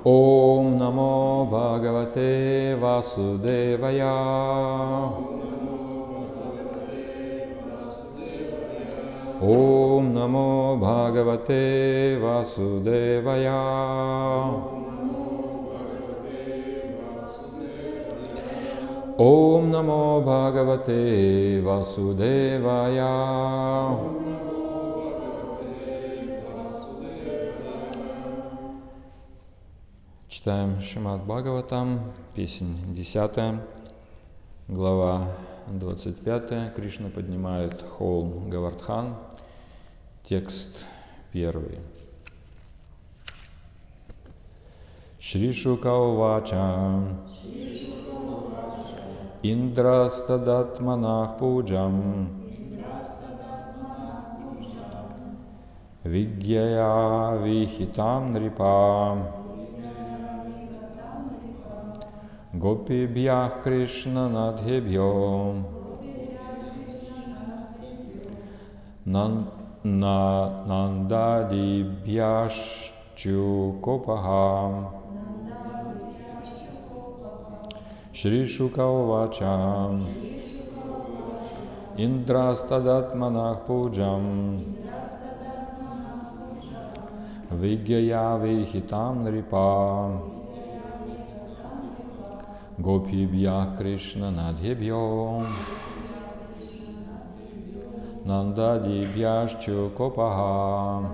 Om Namo Bhagavate Vasudevaya. Om Namo Bhagavate Vasudevaya. Om Namo Bhagavate Vasudevaya. Читаем Шримад Бхагаватам, песнь 10, глава 25. Кришна поднимает холм Говардхан, текст 1. Шри Шука увача Индрастадатманах пуджам Видьяя вихитам нрипа Гопибьях Кришна надхебьо Нандадибьяшчу копаха Шри Шука увача Индрастадатманах пуджам Видьяя вихитам нрипа Гопибьях Кришна надхебьо Нандадибьяшчу копаха.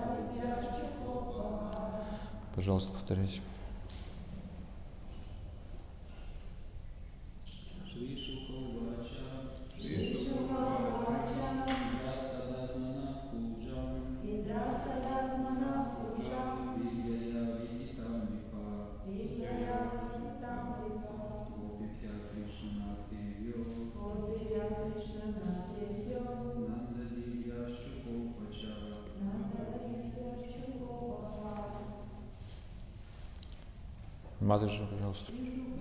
Пожалуйста, повторяйте. Матаджи, пожалуйста.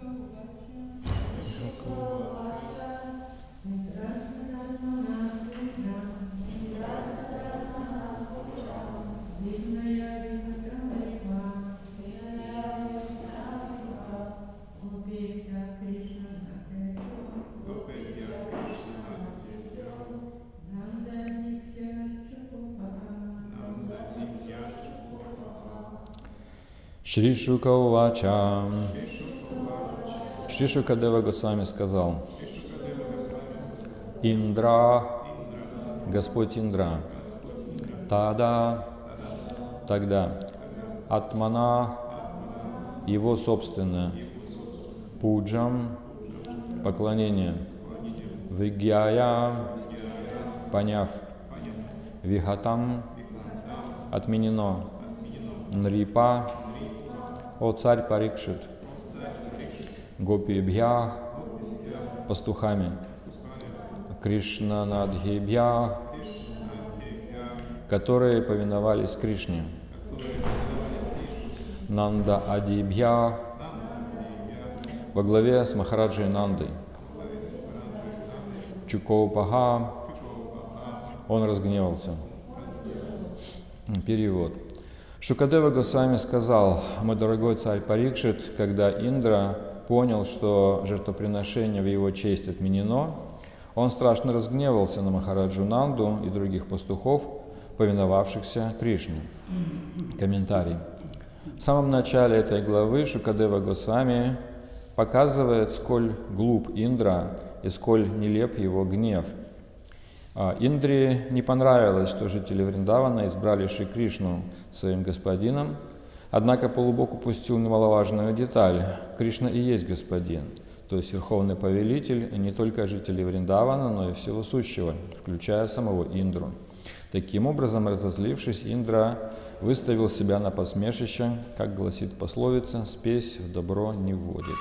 Шри Шука увача. Шри Шукадева Госвами сказал: Индра, Господь Индра, Тада, тогда, Атмана, его собственное, Пуджам, поклонение, Вигьяя, поняв, Вихатам, отменено, Нрипа, о царь Парикшит, Гопибья, пастухами, Кришна Надхибья, которые повиновались Кришне, Нанда Адибья, во главе с Махараджей Нандой, Чукоупаха, он разгневался. Перевод. Шукадева Госвами сказал: мой дорогой царь Парикшит, когда Индра понял, что жертвоприношение в его честь отменено, он страшно разгневался на Махараджу Нанду и других пастухов, повиновавшихся Кришне. Комментарий. В самом начале этой главы Шукадева Госвами показывает, сколь глуп Индра и сколь нелеп его гнев. Индре не понравилось, что жители Вриндавана избрали Шри Кришну своим господином, однако полубог упустил немаловажную деталь. Кришна и есть господин, то есть верховный повелитель не только жителей Вриндавана, но и всего сущего, включая самого Индру. Таким образом, разозлившись, Индра выставил себя на посмешище, как гласит пословица: «Спесь в добро не вводит».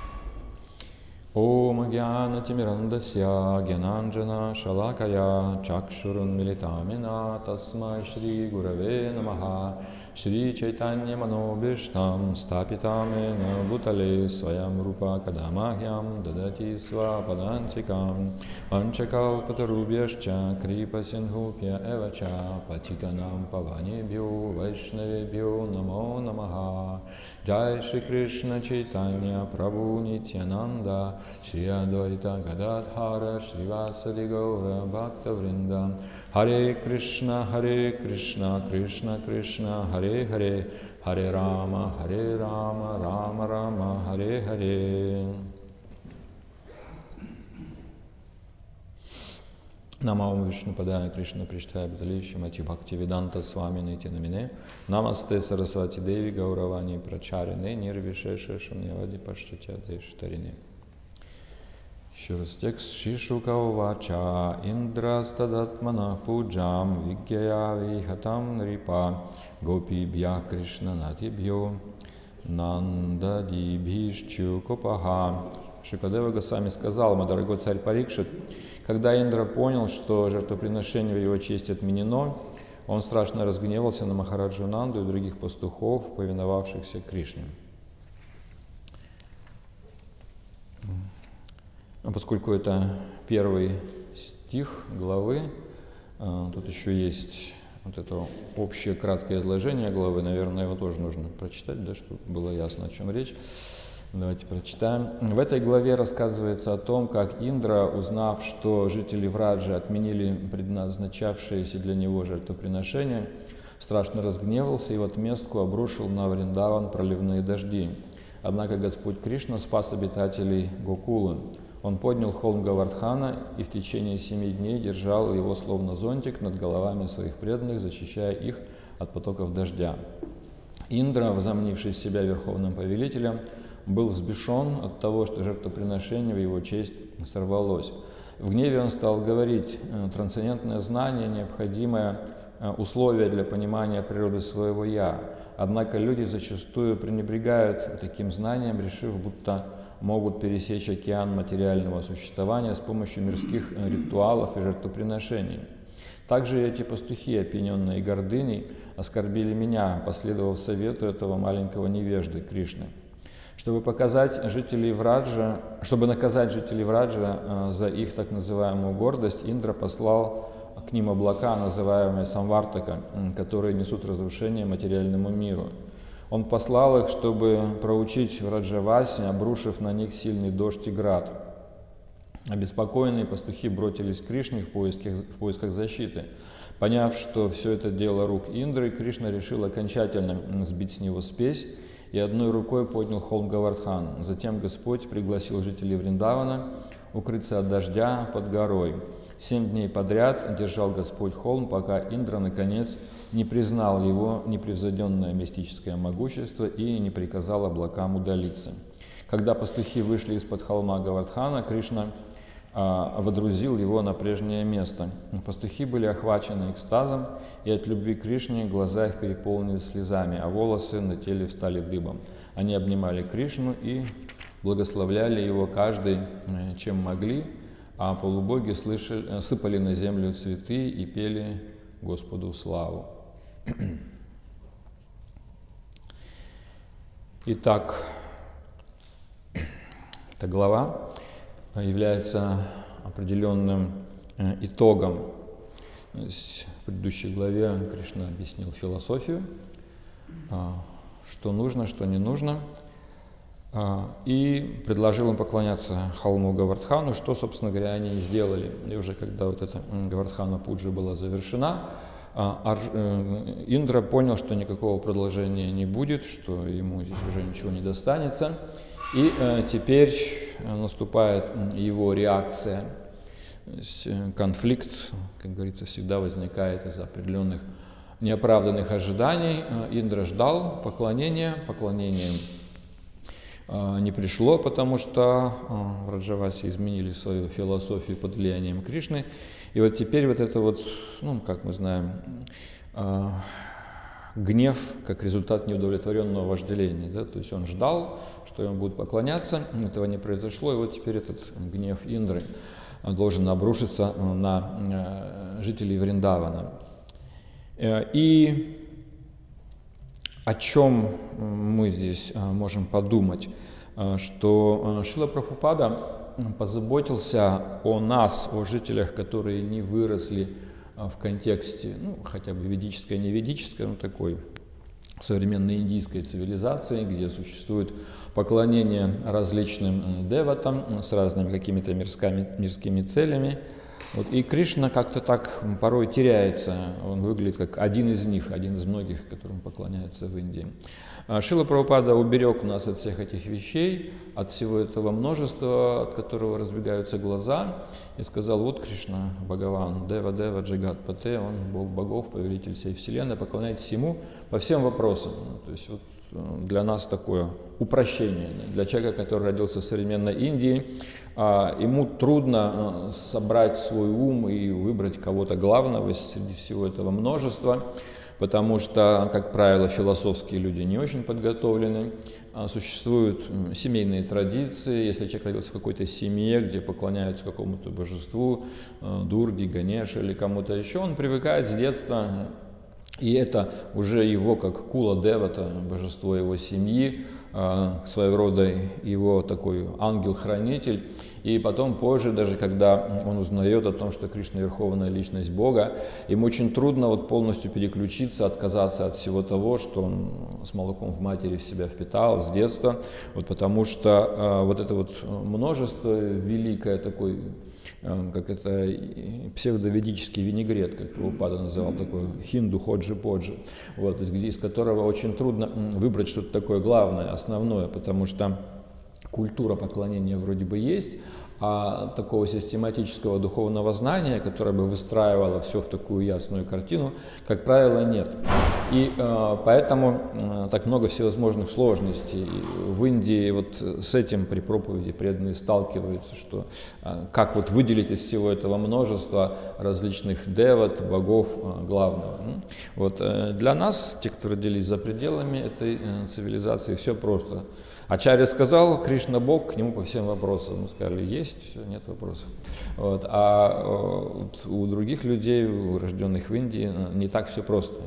Ом агьяна тимирандасья гьянанджана шалакая чакшурун милитамина тасмай шри гураве намаха шри чайтанья манобиштам стапитамена бутале своям рупа кадамахьям дадати свападантикам панчакалпатарубьяшча крипа сингхупья эвача патитанам паванебьо вайшнавебьо намо намаха Jai Shri Krishna Chaitanya Prabhu Nityananda Shri Advaita Gadadhara Srivasadi Gaura Bhakta Vrinda Hare Krishna Krishna Krishna Hare Hare Hare Rama Rama Rama Hare Hare. Намаум Вишну Падая Кришна Приштхая Бдали Шимати Бхакти Веданта Свами Нити Намине Намасте Сарасвати Деви Гауравани Прачарине Нирвишеша Шуньявади Паштатя Дейштарине. Еще раз текст. Шишука Увача Индра Стадатмана Пуджам Вигьяя Вихатам Нрипа Гопи Бья Кришна Натибьо Нанда Дибхишчу Копаха. Шукадева Госвами сказал: мой дорогой царь Парикшит, когда Индра понял, что жертвоприношение в его честь отменено, он страшно разгневался на Махараджу Нанду и других пастухов, повиновавшихся Кришне. Поскольку это первый стих главы, тут еще есть вот это общее краткое изложение главы, наверное, его тоже нужно прочитать, да, чтобы было ясно, о чем речь. Давайте прочитаем. В этой главе рассказывается о том, как Индра, узнав, что жители Враджи отменили предназначавшиеся для него жертвоприношения, страшно разгневался и в отместку обрушил на Вриндаван проливные дожди. Однако Господь Кришна спас обитателей Гокулы. Он поднял холм Гавардхана и в течение 7 дней держал его словно зонтик над головами своих преданных, защищая их от потоков дождя. Индра, возомнивший себя верховным повелителем, был взбешен от того, что жертвоприношение в его честь сорвалось. В гневе он стал говорить: трансцендентное знание – необходимое условие для понимания природы своего «я». Однако люди зачастую пренебрегают таким знанием, решив, будто могут пересечь океан материального существования с помощью мирских ритуалов и жертвоприношений. Также эти пастухи, опьяненные гордыней, оскорбили меня, последовав совету этого маленького невежды Кришны. Чтобы наказать жителей Враджа за их так называемую гордость, Индра послал к ним облака, называемые Самвартака, которые несут разрушение материальному миру. Он послал их, чтобы проучить Враджаваси, обрушив на них сильный дождь и град. Обеспокоенные пастухи бросились к Кришне в поисках защиты. Поняв, что все это дело рук Индры, Кришна решил окончательно сбить с него спесь и одной рукой поднял холм Гавардхан. Затем Господь пригласил жителей Вриндавана укрыться от дождя под горой. 7 дней подряд держал Господь холм, пока Индра, наконец, не признал его непревзойденное мистическое могущество и не приказал облакам удалиться. Когда пастухи вышли из-под холма Гавардхана, Кришна водрузил его на прежнее место. Пастухи были охвачены экстазом, и от любви к Кришне глаза их переполнились слезами, а волосы на теле встали дыбом. Они обнимали Кришну и благословляли его каждый, чем могли, а полубоги сыпали на землю цветы и пели Господу славу. Итак, эта глава является определенным итогом. В предыдущей главе Кришна объяснил философию, что нужно, что не нужно, и предложил им поклоняться холму Гавардхану, что, собственно говоря, они и сделали. И уже когда вот эта Гавардхана Пуджа была завершена, Индра понял, что никакого продолжения не будет, что ему здесь уже ничего не достанется. И теперь наступает его реакция. Конфликт, как говорится, всегда возникает из определенных неоправданных ожиданий. Индра ждал поклонения, поклонение не пришло, потому что Враджаваси изменили свою философию под влиянием Кришны. И вот теперь вот это вот, как мы знаем, гнев как результат неудовлетворенного вожделения. Да? То есть он ждал, что ему будут поклоняться, этого не произошло, и вот теперь этот гнев Индры должен обрушиться на жителей Вриндавана. И о чем мы здесь можем подумать? Что Шрила Прабхупада позаботился о нас, о жителях, которые не выросли в контексте, хотя бы ведическое, не ведическое, такой современной индийской цивилизации, где существует поклонение различным деватам с разными какими-то мирскими целями. Вот, и Кришна как-то так порой теряется, он выглядит как один из них, один из многих, которым поклоняются в Индии. Шрила Прабхупада уберег нас от всех этих вещей, от всего этого множества, от которого разбегаются глаза, и сказал: вот Кришна, Бхагаван, Дева Дева Джагат Пате, он Бог богов, повелитель всей вселенной, поклоняйтесь ему по всем вопросам. То есть вот для нас такое упрощение. Для человека, который родился в современной Индии, ему трудно собрать свой ум и выбрать кого-то главного среди всего этого множества, потому что, как правило, философские люди не очень подготовлены. Существуют семейные традиции. Если человек родился в какой-то семье, где поклоняются какому-то божеству, Дурге, Ганеше или кому-то еще, он привыкает с детства. И это уже его, как Кула Девата, божество его семьи, своего рода его такой ангел-хранитель. И потом позже, даже когда он узнает о том, что Кришна — верховная личность Бога, ему очень трудно вот полностью переключиться, отказаться от всего того, что он с молоком в матери в себя впитал с детства, вот потому что вот это вот множество великое такой, как это псевдоведический винегрет, как Прабхупада называл, такой хинду ходжи-поджи, вот, из которого очень трудно выбрать что-то такое главное, основное, потому что культура поклонения вроде бы есть, а такого систематического духовного знания, которое бы выстраивало все в такую ясную картину, как правило, нет. И поэтому так много всевозможных сложностей. В Индии вот с этим при проповеди преданные сталкиваются, что как вот выделить из всего этого множества различных деват, богов главного. Вот для нас, те, кто родились за пределами этой цивилизации, все просто. Ачарья сказал: Кришна Бог, к нему по всем вопросам. Мы сказали: есть, все, нет вопросов. Вот. А у других людей, рожденных в Индии, не так все просто.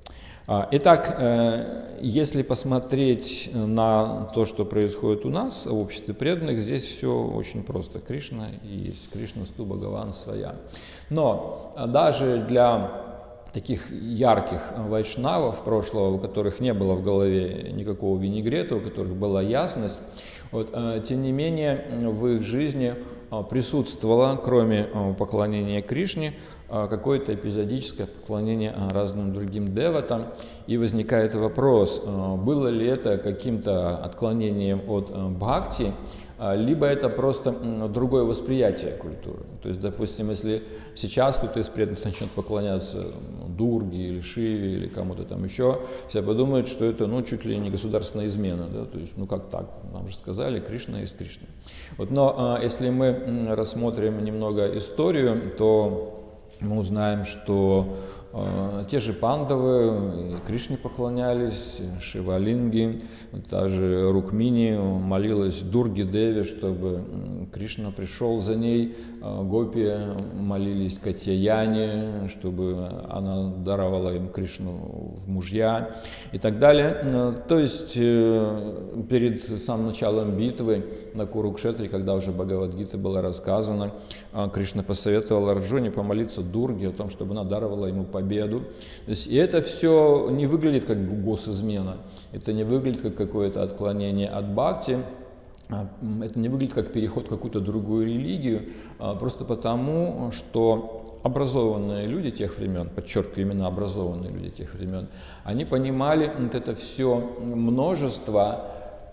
Итак, если посмотреть на то, что происходит у нас в обществе преданных, здесь все очень просто. Кришна и есть Кришна Сту Бхагаван Своя. Но даже для таких ярких вайшнавов прошлого, у которых не было в голове никакого винегрета, у которых была ясность, вот, тем не менее в их жизни присутствовало, кроме поклонения Кришне, какое-то эпизодическое поклонение разным другим деватам. И возникает вопрос, было ли это каким-то отклонением от бхакти, либо это просто другое восприятие культуры. То есть, допустим, если сейчас кто-то из преданных начнет поклоняться Дурге или Шиве или кому-то там еще, все подумают, что это чуть ли не государственная измена. Да? То есть, как так? Нам же сказали, Кришна есть Кришна. Вот, но если мы рассмотрим немного историю, то мы узнаем, что те же Пандавы Кришне поклонялись, Шивалинги, даже Рукмини молилась Дурге Деве, чтобы Кришна пришел за ней, гопи молились Катьяяне, чтобы она даровала им Кришну в мужья и так далее. То есть перед самым началом битвы на Курукшетре, когда уже Бхагавад-гита была рассказана, Кришна посоветовал Арджуне помолиться Дурге о том, чтобы она даровала ему победу. То есть, и это все не выглядит как госизмена, это не выглядит как какое-то отклонение от бхакти, это не выглядит как переход в какую-то другую религию, просто потому, что образованные люди тех времен, подчеркиваю, именно образованные люди тех времен, они понимали вот это все множество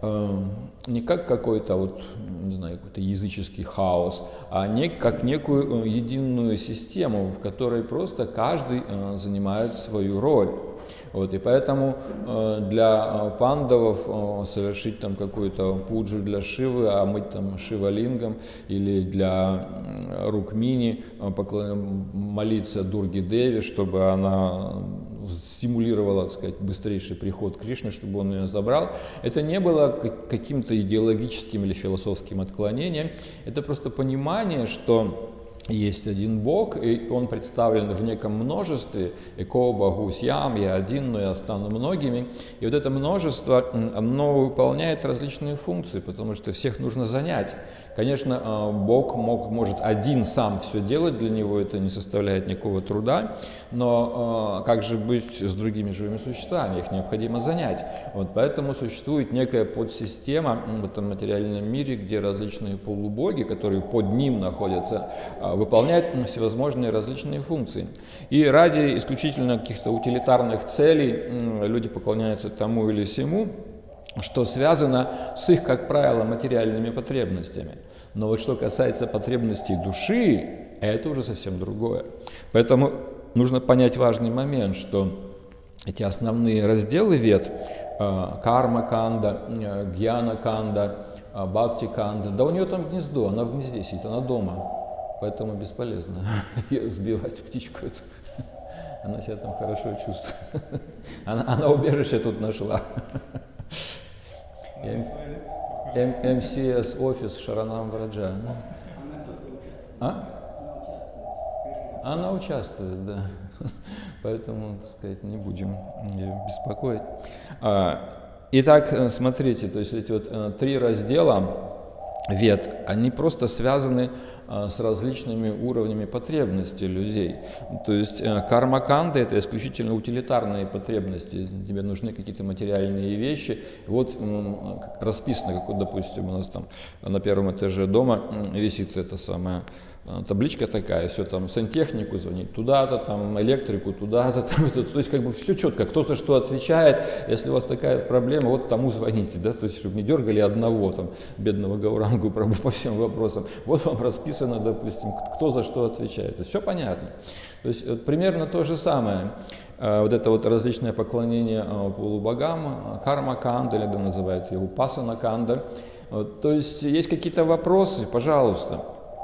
не как какой-то какой-то языческий хаос, а не как некую единую систему, в которой просто каждый занимает свою роль. Вот, и поэтому для пандавов совершить там какую-то пуджу для Шивы, омыть там Шивалингом, или для Рукмини молиться Дурге Деве, чтобы она стимулировала, так сказать, быстрейший приход Кришны, чтобы он ее забрал. Это не было каким-то идеологическим или философским отклонением, это просто понимание, что есть один Бог, и Он представлен в неком множестве, «Эко Богус ям, я один, но я стану многими». И вот это множество, оно выполняет различные функции, потому что всех нужно занять. Конечно, Бог может один сам все делать, для Него это не составляет никакого труда, но как же быть с другими живыми существами? Их необходимо занять. Вот поэтому существует некая подсистема в этом материальном мире, где различные полубоги, которые под ним находятся, выполняют всевозможные различные функции. И ради исключительно каких-то утилитарных целей люди поклоняются тому или сему, что связано с их, как правило, материальными потребностями. Но вот что касается потребностей души, это уже совсем другое. Поэтому нужно понять важный момент, что эти основные разделы вед, карма-канда, гьяна-канда, бхакти-канда, да у нее там гнездо, она в гнезде сидит, она дома. Поэтому бесполезно ее сбивать, птичку эту. Она себя там хорошо чувствует. Она убежище тут нашла. МСС офис Шаранам Враджа. Она участвует, да. Поэтому, так сказать, не будем ее беспокоить. Итак, смотрите, то есть эти вот 3 раздела вед, они просто связаны с различными уровнями потребностей людей. То есть карма-канда — это исключительно утилитарные потребности. Тебе нужны какие-то материальные вещи. Вот расписано, как вот, допустим, у нас там на 1-м этаже дома висит эта самая табличка такая, все там сантехнику звонить туда-то, там электрику туда-то, то есть как бы все четко, кто-то что отвечает, если у вас такая проблема, вот тому звоните, да, то есть чтобы не дергали одного там бедного Гаурангу Прабху по всем вопросам, вот вам расписано, допустим, кто за что отвечает, то есть все понятно. То есть вот, примерно то же самое, вот это вот различное поклонение полубогам, карма-канда, или да, называют ее упасана-канда, вот, то есть есть какие-то вопросы, пожалуйста.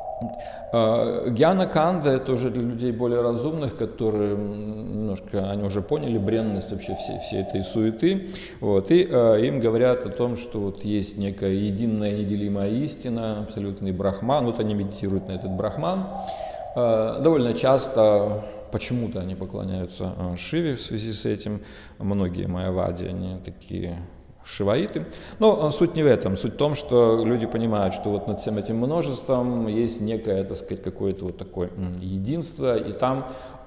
Гьяна-канда — это уже для людей более разумных, которые немножко, они уже поняли бренность вообще всей этой суеты, вот, и им говорят о том, что вот есть некая единая неделимая истина, абсолютный брахман, вот они медитируют на этот брахман. Довольно часто почему-то они поклоняются Шиве в связи с этим, многие майявади, они такие шиваиты. Но суть не в этом. Суть в том, что люди понимают, что вот над всем этим множеством есть некое, так сказать, какое-то вот такое единство, и там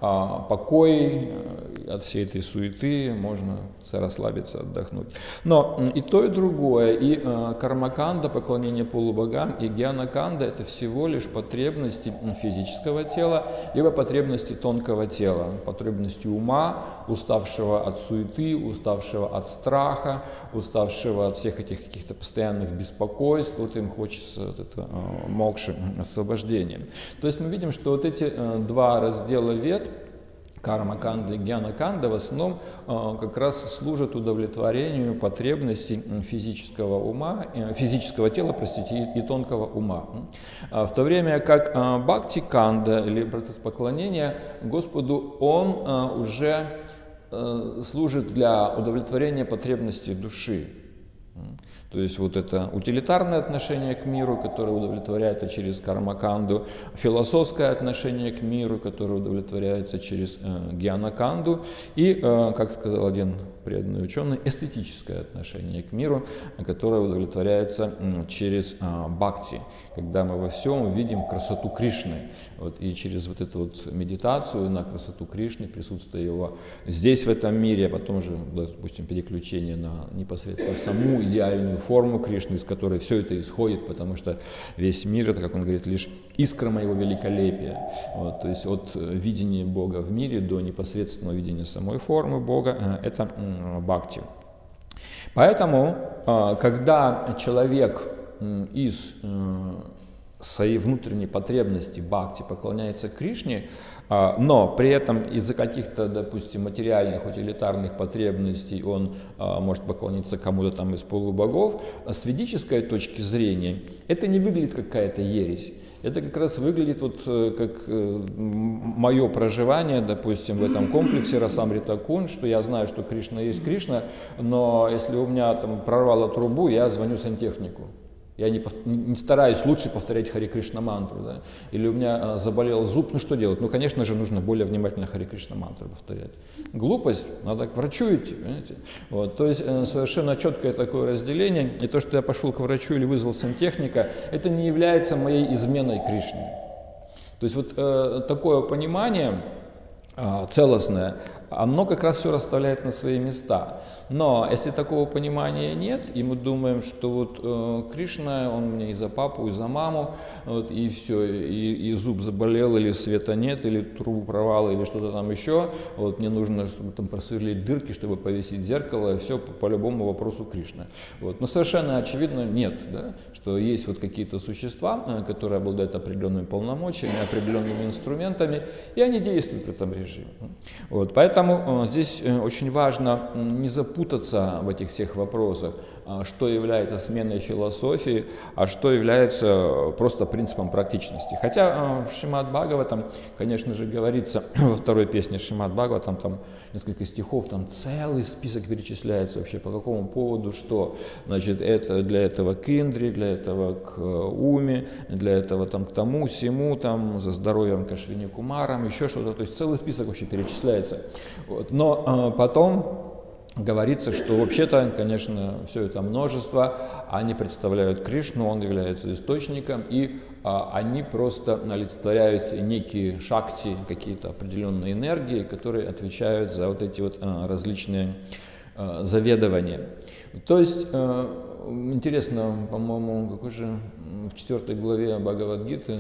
покой от всей этой суеты, можно расслабиться, отдохнуть. Но и то, и другое, и карма-канда, поклонение полубогам, и гьяна-канда — это всего лишь потребности физического тела, либо потребности тонкого тела, потребности ума, уставшего от суеты, уставшего от страха, уставшего от всех этих каких-то постоянных беспокойств, вот им хочется вот это мокши, освобождения. То есть мы видим, что вот эти 2 раздела вед, карма-канда и гьяна-канда, в основном как раз служат удовлетворению потребностей физического ума, физического тела, простите, и тонкого ума. В то время как бхакти-канда, или процесс поклонения Господу, он уже служит для удовлетворения потребностей души. То есть вот это утилитарное отношение к миру, которое удовлетворяется через карма-канду, философское отношение к миру, которое удовлетворяется через гьяна-канду, и, как сказал один преданный ученый, эстетическое отношение к миру, которое удовлетворяется через бхакти, когда мы во всем видим красоту Кришны. Вот, и через вот эту вот медитацию на красоту Кришны, присутствие его здесь, в этом мире, а потом же, допустим, переключение на непосредственно саму идеальную форму Кришны, из которой все это исходит, потому что весь мир — это, как он говорит, лишь искра моего великолепия. Вот, то есть от видения Бога в мире до непосредственного видения самой формы Бога — это бхакти. Поэтому, когда человек из своей внутренней потребности бхакти поклоняется Кришне, но при этом из-за каких-то, допустим, материальных, утилитарных потребностей он может поклониться кому-то там из полубогов, с ведической точки зрения это не выглядит как какая-то ересь. Это как раз выглядит вот как мое проживание, допустим, в этом комплексе Расамрита-кунж, что я знаю, что Кришна есть Кришна, но если у меня там прорвало трубу, я звоню сантехнику. Я не стараюсь лучше повторять Харе Кришна мантру. Да? Или у меня заболел зуб, ну что делать? Ну, конечно же, нужно более внимательно Харе Кришна мантру повторять. Глупость, надо к врачу идти. Понимаете? Вот. То есть совершенно четкое такое разделение. И то, что я пошел к врачу или вызвал сантехника, это не является моей изменой Кришне. То есть вот такое понимание целостное, оно как раз все расставляет на свои места. Но если такого понимания нет, и мы думаем, что вот Кришна, он мне и за папу, и за маму, вот, и все, и зуб заболел, или света нет, или трубу провала, или что-то там еще, вот, мне нужно, чтобы там просверлить дырки, чтобы повесить зеркало, все по любому вопросу Кришна. Вот. Но совершенно очевидно нет, да, что есть вот какие-то существа, которые обладают определенными полномочиями, определенными инструментами, и они действуют в этом режиме. Вот. Поэтому здесь очень важно не запутаться в этих всех вопросах, что является сменой философии, а что является просто принципом практичности. Хотя в Шримад Бхагаватам, конечно же, говорится во второй песне Шримад Бхагаватам, там несколько стихов, там целый список перечисляется вообще, по какому поводу что. Значит, это для этого к Индре, для этого к Уме, для этого там к тому, сему, там за здоровьем к Ашвини Кумарам, еще что-то. То есть целый список вообще перечисляется. Вот. Но потом говорится, что вообще-то, конечно, все это множество, они представляют Кришну, он является источником, и они просто олицетворяют некие шакти, какие-то определенные энергии, которые отвечают за вот эти вот различные заведования. То есть, интересно, по-моему, какой же в 4 главе Бхагавад-гиты,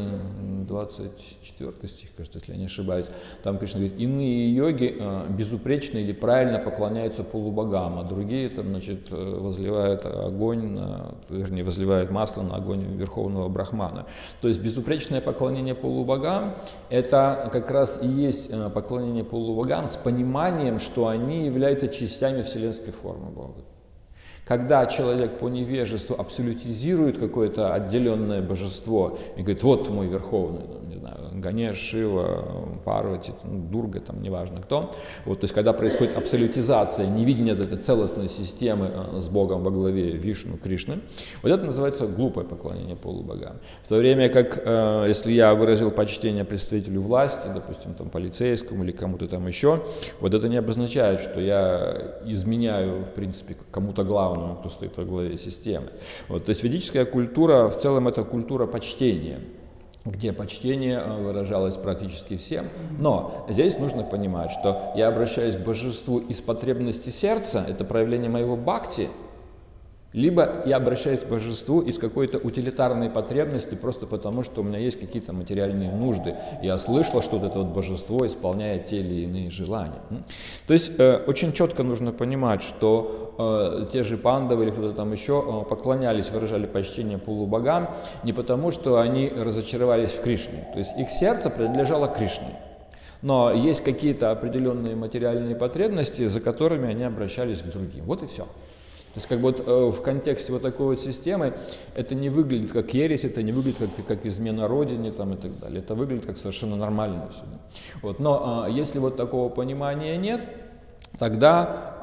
24 стих, кажется, если я не ошибаюсь, там Кришна говорит: иные йоги безупречно или правильно поклоняются полубогам, а другие там, значит, возливают огонь, вернее, возливают масло на огонь Верховного Брахмана. То есть безупречное поклонение полубогам — это как раз и есть поклонение полубогам с пониманием, что они являются частями вселенской формы Бога. Когда человек по невежеству абсолютизирует какое-то отделенное божество и говорит: вот мой верховный, не знаю, Ганеш, Шива, Парвати, Дурга, там, неважно кто. Вот, то есть когда происходит абсолютизация, невидение этой целостной системы с Богом во главе Вишну, Кришны, вот это называется глупое поклонение полубогам. В то время как, если я выразил почтение представителю власти, допустим, там, полицейскому или кому-то там еще, вот это не обозначает, что я изменяю, в принципе, кому-то главному, кто стоит во главе системы. Вот, то есть ведическая культура в целом это культура почтения, где почтение выражалось практически всем. Но здесь нужно понимать, что я обращаюсь к божеству из потребности сердца, это проявление моего бхакти, либо я обращаюсь к божеству из какой-то утилитарной потребности, просто потому, что у меня есть какие-то материальные нужды. Я слышал, что вот это вот божество исполняет те или иные желания. То есть очень четко нужно понимать, что те же пандавы или кто-то там еще поклонялись, выражали почтение полубогам не потому, что они разочаровались в Кришне. То есть их сердце принадлежало Кришне. Но есть какие-то определенные материальные потребности, за которыми они обращались к другим. Вот и все. То есть как бы вот, в контексте вот такой вот системы это не выглядит как ересь, это не выглядит как измена родине там, и так далее. Это выглядит как совершенно нормально все. Вот. Но если вот такого понимания нет, тогда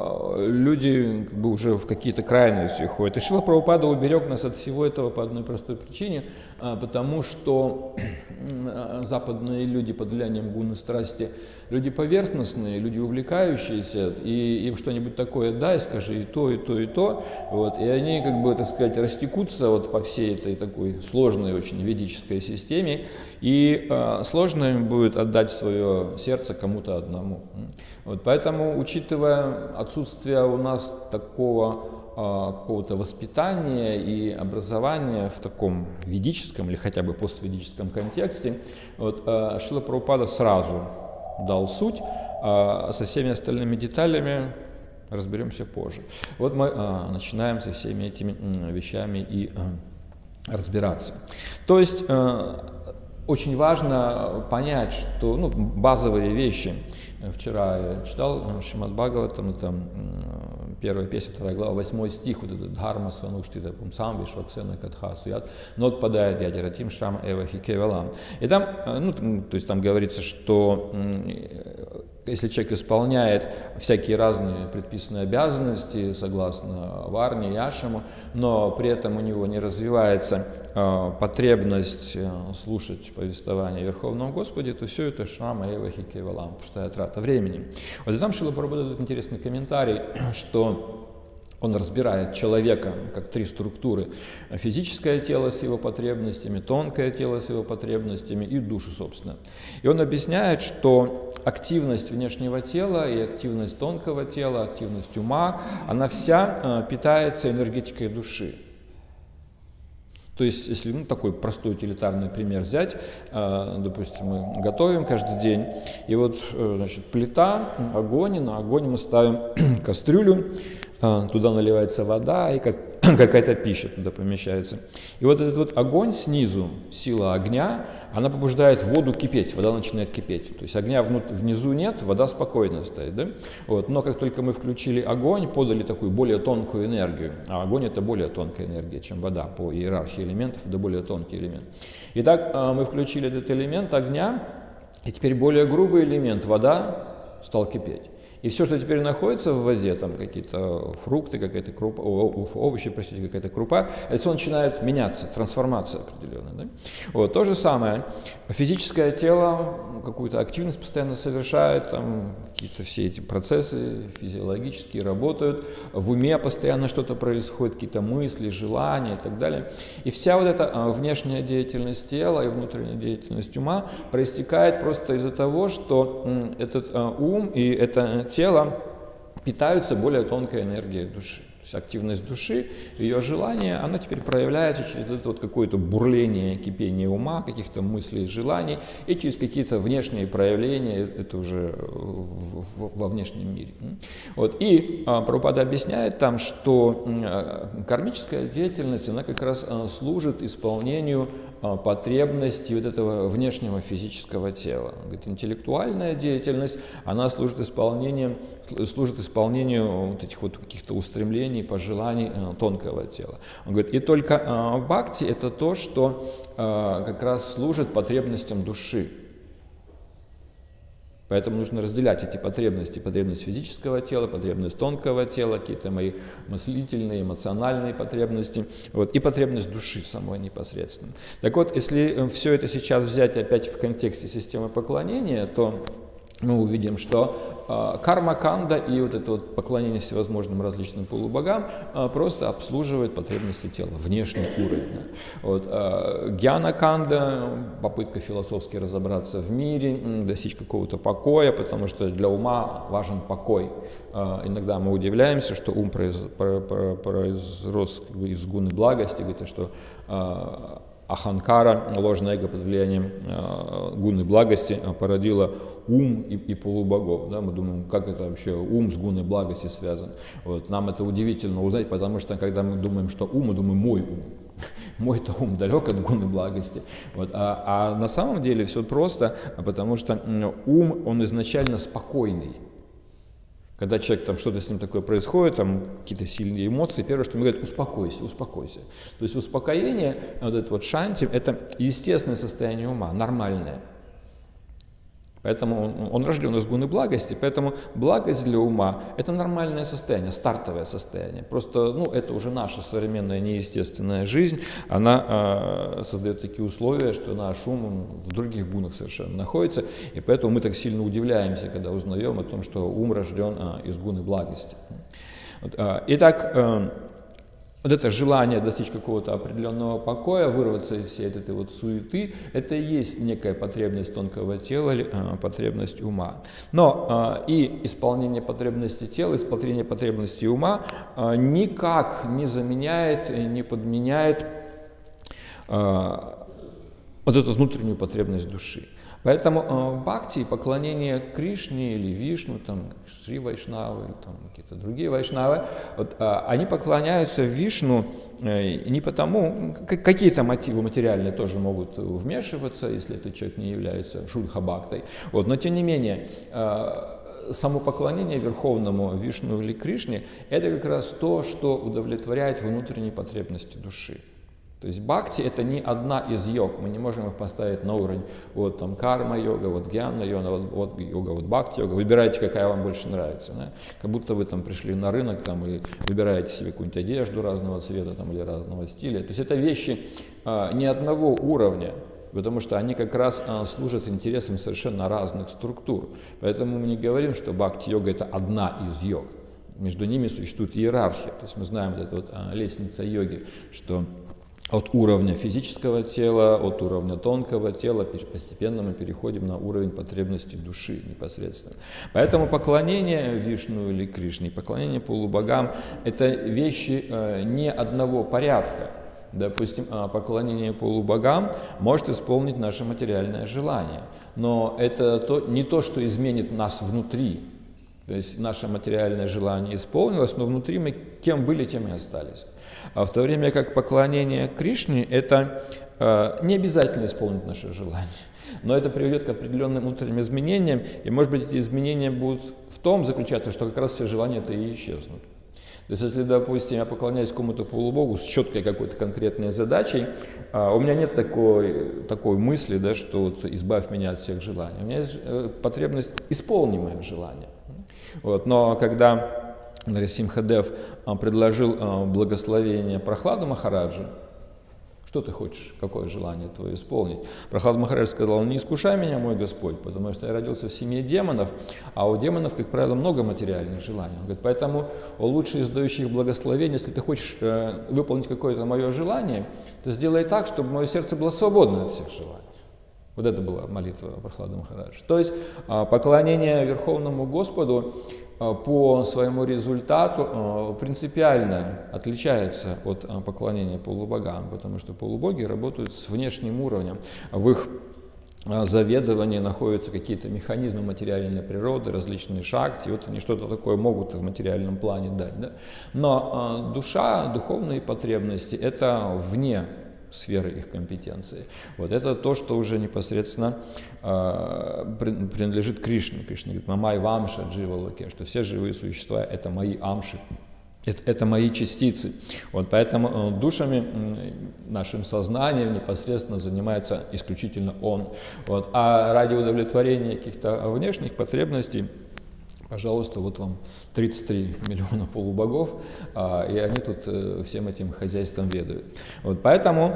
люди как бы уже в какие-то крайности ходят. И Шрила Прабхупада уберег нас от всего этого по одной простой причине, потому что западные люди под влиянием гуны страсти, люди поверхностные, люди увлекающиеся, и им что-нибудь такое дай, скажи и то, и то, и то, вот, и они, как бы, так сказать, растекутся вот по всей этой такой сложной очень ведической системе, и сложно им будет отдать свое сердце кому-то одному. Вот, поэтому, учитывая отсутствие у нас такого какого-то воспитания и образования в таком ведическом или хотя бы постведическом контексте, вот, Шрила Прабхупада сразу дал суть, со всеми остальными деталями разберемся позже. Вот мы начинаем со всеми этими вещами и разбираться. То есть очень важно понять, что базовые вещи. Вчера я читал Шримад Бхагаватам, там первая песня, 2 глава, 8 стих, вот этот Дхарма Свануштита Пумсам Вишваксена Кадхасуят, но отпадает Ядиратим Шрам Эвахи Кевалам. И там, то есть там говорится, что если человек исполняет всякие разные предписанные обязанности, согласно Варне и Ашаму, но при этом у него не развивается потребность слушать повествование о Верховном Господе, то все это Шрама Эвахи Кевалам, пустая трата времени. Вот и там Шрила Прабхупада дает интересный комментарий, что он разбирает человека как 3 структуры: физическое тело с его потребностями, тонкое тело с его потребностями и душу, собственно. И он объясняет, что активность внешнего тела и активность тонкого тела, активность ума, она вся питается энергетикой души. То есть, если такой простой утилитарный пример взять, допустим, мы готовим каждый день, и вот, значит, плита, огонь, и на огонь мы ставим кастрюлю, туда наливается вода, и какая-то пища туда помещается. И вот этот вот огонь снизу, сила огня, она побуждает воду кипеть, вода начинает кипеть. То есть огня внизу нет, вода спокойно стоит. Да? Вот. Но как только мы включили огонь, подали такую более тонкую энергию, а огонь это более тонкая энергия, чем вода по иерархии элементов, это более тонкий элемент. Итак, мы включили этот элемент огня, и теперь более грубый элемент, вода, стал кипеть. И все, что теперь находится в воде, там какие-то фрукты, какая-то крупа, овощи, простите, какая-то крупа, это все начинает меняться, трансформация определенная. Да? Вот, то же самое, физическое тело какую-то активность постоянно совершает, там какие-то все эти процессы физиологические работают, в уме постоянно что-то происходит, какие-то мысли, желания и так далее. И вся вот эта внешняя деятельность тела и внутренняя деятельность ума проистекает просто из-за того, что этот ум и это тело питаются более тонкой энергией души. То есть активность души, ее желание, она теперь проявляется через это вот какое-то бурление, кипение ума, каких-то мыслей, желаний, и через какие-то внешние проявления, это уже во внешнем мире. Вот. И Прабхупада объясняет там, что кармическая деятельность, она как раз служит исполнению потребностей вот этого внешнего физического тела. Он говорит, интеллектуальная деятельность, она служит исполнению вот этих вот каких-то устремлений, пожеланий тонкого тела. Он говорит, и только бхакти – это то, что как раз служит потребностям души. Поэтому нужно разделять эти потребности. Потребность физического тела, потребность тонкого тела, какие-то мои мыслительные, эмоциональные потребности, вот, и потребность души самой непосредственно. Так вот, если все это сейчас взять опять в контексте системы поклонения, то мы увидим, что карма-канда и вот это вот поклонение всевозможным различным полубогам просто обслуживает потребности тела, внешний уровень. Вот. Гьяна-канда, попытка философски разобраться в мире, достичь какого-то покоя, потому что для ума важен покой. Иногда мы удивляемся, что ум произрос из гуны благости, говорится, что аханкара, ложное эго под влиянием гуны благости породила ум и полубогов. Да? Мы думаем, как это вообще ум с гуной благости связан. Вот. Нам это удивительно узнать, потому что когда мы думаем, что ум, мы думаем мой ум. Мой-то ум далек от гуны благости. Вот. А на самом деле все просто, потому что ум, он изначально спокойный. Когда человек, там что-то с ним такое происходит, там какие-то сильные эмоции, первое, что ему говорят, успокойся, успокойся. То есть успокоение, вот это вот шанти, это естественное состояние ума, нормальное. Поэтому он рожден из гуны благости, поэтому благость для ума – это нормальное состояние, стартовое состояние. Просто это уже наша современная неестественная жизнь, она создает такие условия, что наш ум в других гунах совершенно находится, и поэтому мы так сильно удивляемся, когда узнаем о том, что ум рожден из гуны благости. Итак, вот это желание достичь какого-то определенного покоя, вырваться из всей этой вот суеты, это и есть некая потребность тонкого тела, потребность ума. Но и исполнение потребностей тела, исполнение потребностей ума никак не заменяет, не подменяет вот эту внутреннюю потребность души. Поэтому бхакти, поклонение Кришне или Вишну, там, Шри Вайшнавы, или какие-то другие Вайшнавы, вот, они поклоняются Вишну не потому, какие-то мотивы материальные тоже могут вмешиваться, если этот человек не является шудха-бхактой, вот, но тем не менее, само поклонение Верховному Вишну или Кришне – это как раз то, что удовлетворяет внутренние потребности души. То есть бхакти – это не одна из йог, мы не можем их поставить на уровень вот там карма-йога, вот гьяна-йога, вот йога, вот бхакти-йога, выбирайте, какая вам больше нравится. Да? Как будто вы там пришли на рынок там, и выбираете себе какую-нибудь одежду разного цвета там, или разного стиля. То есть это вещи не одного уровня, потому что они как раз служат интересам совершенно разных структур. Поэтому мы не говорим, что бхакти-йога – это одна из йог. Между ними существует иерархия. То есть мы знаем вот эту вот лестница йоги, что от уровня физического тела, от уровня тонкого тела постепенно мы переходим на уровень потребностей души непосредственно. Поэтому поклонение Вишну или Кришне, поклонение полубогам – это вещи не одного порядка. Допустим, поклонение полубогам может исполнить наше материальное желание, но это не то, что изменит нас внутри. То есть наше материальное желание исполнилось, но внутри мы кем были, тем и остались. А в то время как поклонение Кришне – это не обязательно исполнить наше желание, но это приведет к определенным внутренним изменениям, и, может быть, эти изменения будут в том заключаться, что как раз все желания-то и исчезнут. То есть, если, допустим, я поклоняюсь какому-то полубогу с четкой какой-то конкретной задачей, у меня нет такой мысли, да, что вот избавь меня от всех желаний. У меня есть потребность исполни мое желание. Вот. Но когда Нарисимхадев предложил благословение Прохладу Махараджи, что ты хочешь, какое желание твое исполнить? Прохлад Махарадж сказал: не искушай меня, мой Господь, потому что я родился в семье демонов, а у демонов, как правило, много материальных желаний. Он говорит, поэтому лучше из дающих благословений, если ты хочешь выполнить какое-то мое желание, то сделай так, чтобы мое сердце было свободно от всех желаний. Вот это была молитва Прохлада Махараджа. То есть поклонение Верховному Господу по своему результату принципиально отличается от поклонения полубогам, потому что полубоги работают с внешним уровнем. В их заведовании находятся какие-то механизмы материальной природы, различные шакти, вот они что-то такое могут в материальном плане дать. Да? Но душа, духовные потребности – это вне сферы их компетенции. Вот это то, что уже непосредственно принадлежит Кришне. Кришна говорит: «Мамай вамша дживалоке», что все живые существа – это мои амши, это мои частицы. Вот поэтому душами, нашим сознанием непосредственно занимается исключительно Он. Вот. А ради удовлетворения каких-то внешних потребностей, пожалуйста, вот вам 33 миллиона полубогов, и они тут всем этим хозяйством ведают. Вот, поэтому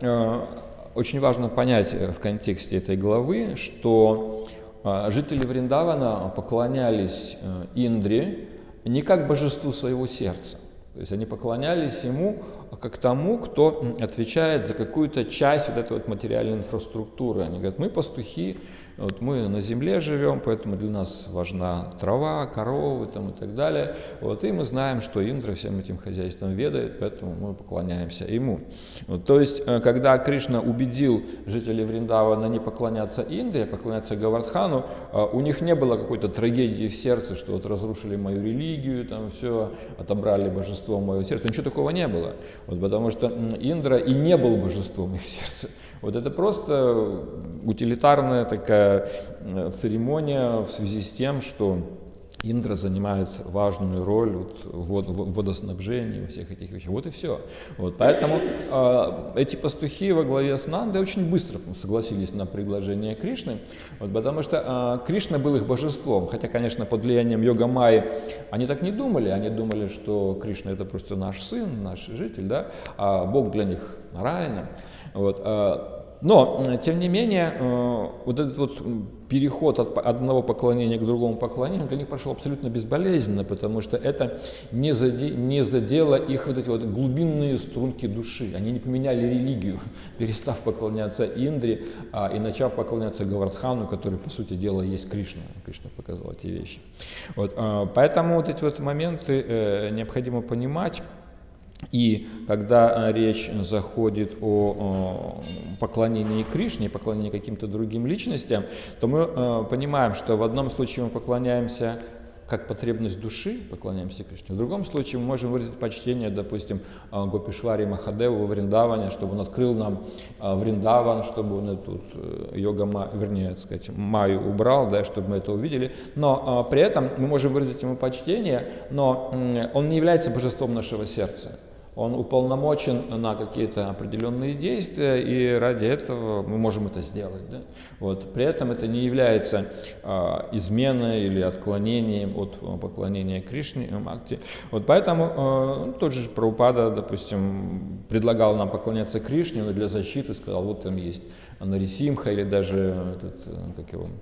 очень важно понять в контексте этой главы, что жители Вриндавана поклонялись Индре не как божеству своего сердца. То есть они поклонялись ему как тому, кто отвечает за какую-то часть вот этой вот материальной инфраструктуры. Они говорят: мы пастухи, вот мы на земле живем, поэтому для нас важна трава, коровы там, и так далее. Вот, и мы знаем, что Индра всем этим хозяйством ведает, поэтому мы поклоняемся ему. Вот, то есть, когда Кришна убедил жителей Вриндавана не поклоняться Индре, а поклоняться Гавардхану, у них не было какой-то трагедии в сердце, что вот разрушили мою религию, там все, отобрали божество моего сердца. Ничего такого не было. Вот, потому что Индра и не был божеством их сердца. Вот это просто утилитарная такая церемония в связи с тем, что Индра занимает важную роль в водоснабжении, во всех этих вещах. Вот и все. Вот, поэтому эти пастухи во главе с Нандой очень быстро согласились на предложение Кришны, вот, потому что Кришна был их божеством. Хотя, конечно, под влиянием йога-майи они так не думали. Они думали, что Кришна — это просто наш сын, наш житель, да? А Бог для них Нараяна. Вот. Но, тем не менее, вот этот вот переход от одного поклонения к другому поклонению для них прошел абсолютно безболезненно, потому что это не задело их вот эти вот глубинные струнки души. Они не поменяли религию, перестав поклоняться Индре и начав поклоняться Гавардхану, который, по сути дела, есть Кришна. Кришна показал эти вещи. Вот, поэтому вот эти вот моменты необходимо понимать. И когда речь заходит о поклонении Кришне, поклонении каким-то другим личностям, то мы понимаем, что в одном случае мы поклоняемся как потребность души поклоняемся Кришне. В другом случае мы можем выразить почтение, допустим, Гопишвари Махадеву во Вриндаване, чтобы он открыл нам Вриндаван, чтобы он эту вернее, так сказать, Майю убрал, да, чтобы мы это увидели. Но при этом мы можем выразить ему почтение, но он не является божеством нашего сердца. Он уполномочен на какие-то определенные действия, и ради этого мы можем это сделать. Да? Вот. При этом это не является изменой или отклонением от поклонения Кришне, Бхакти. Вот поэтому тот же Прабхупада, допустим, предлагал нам поклоняться Кришне, но для защиты сказал, вот там есть Нарисимха, или даже как его,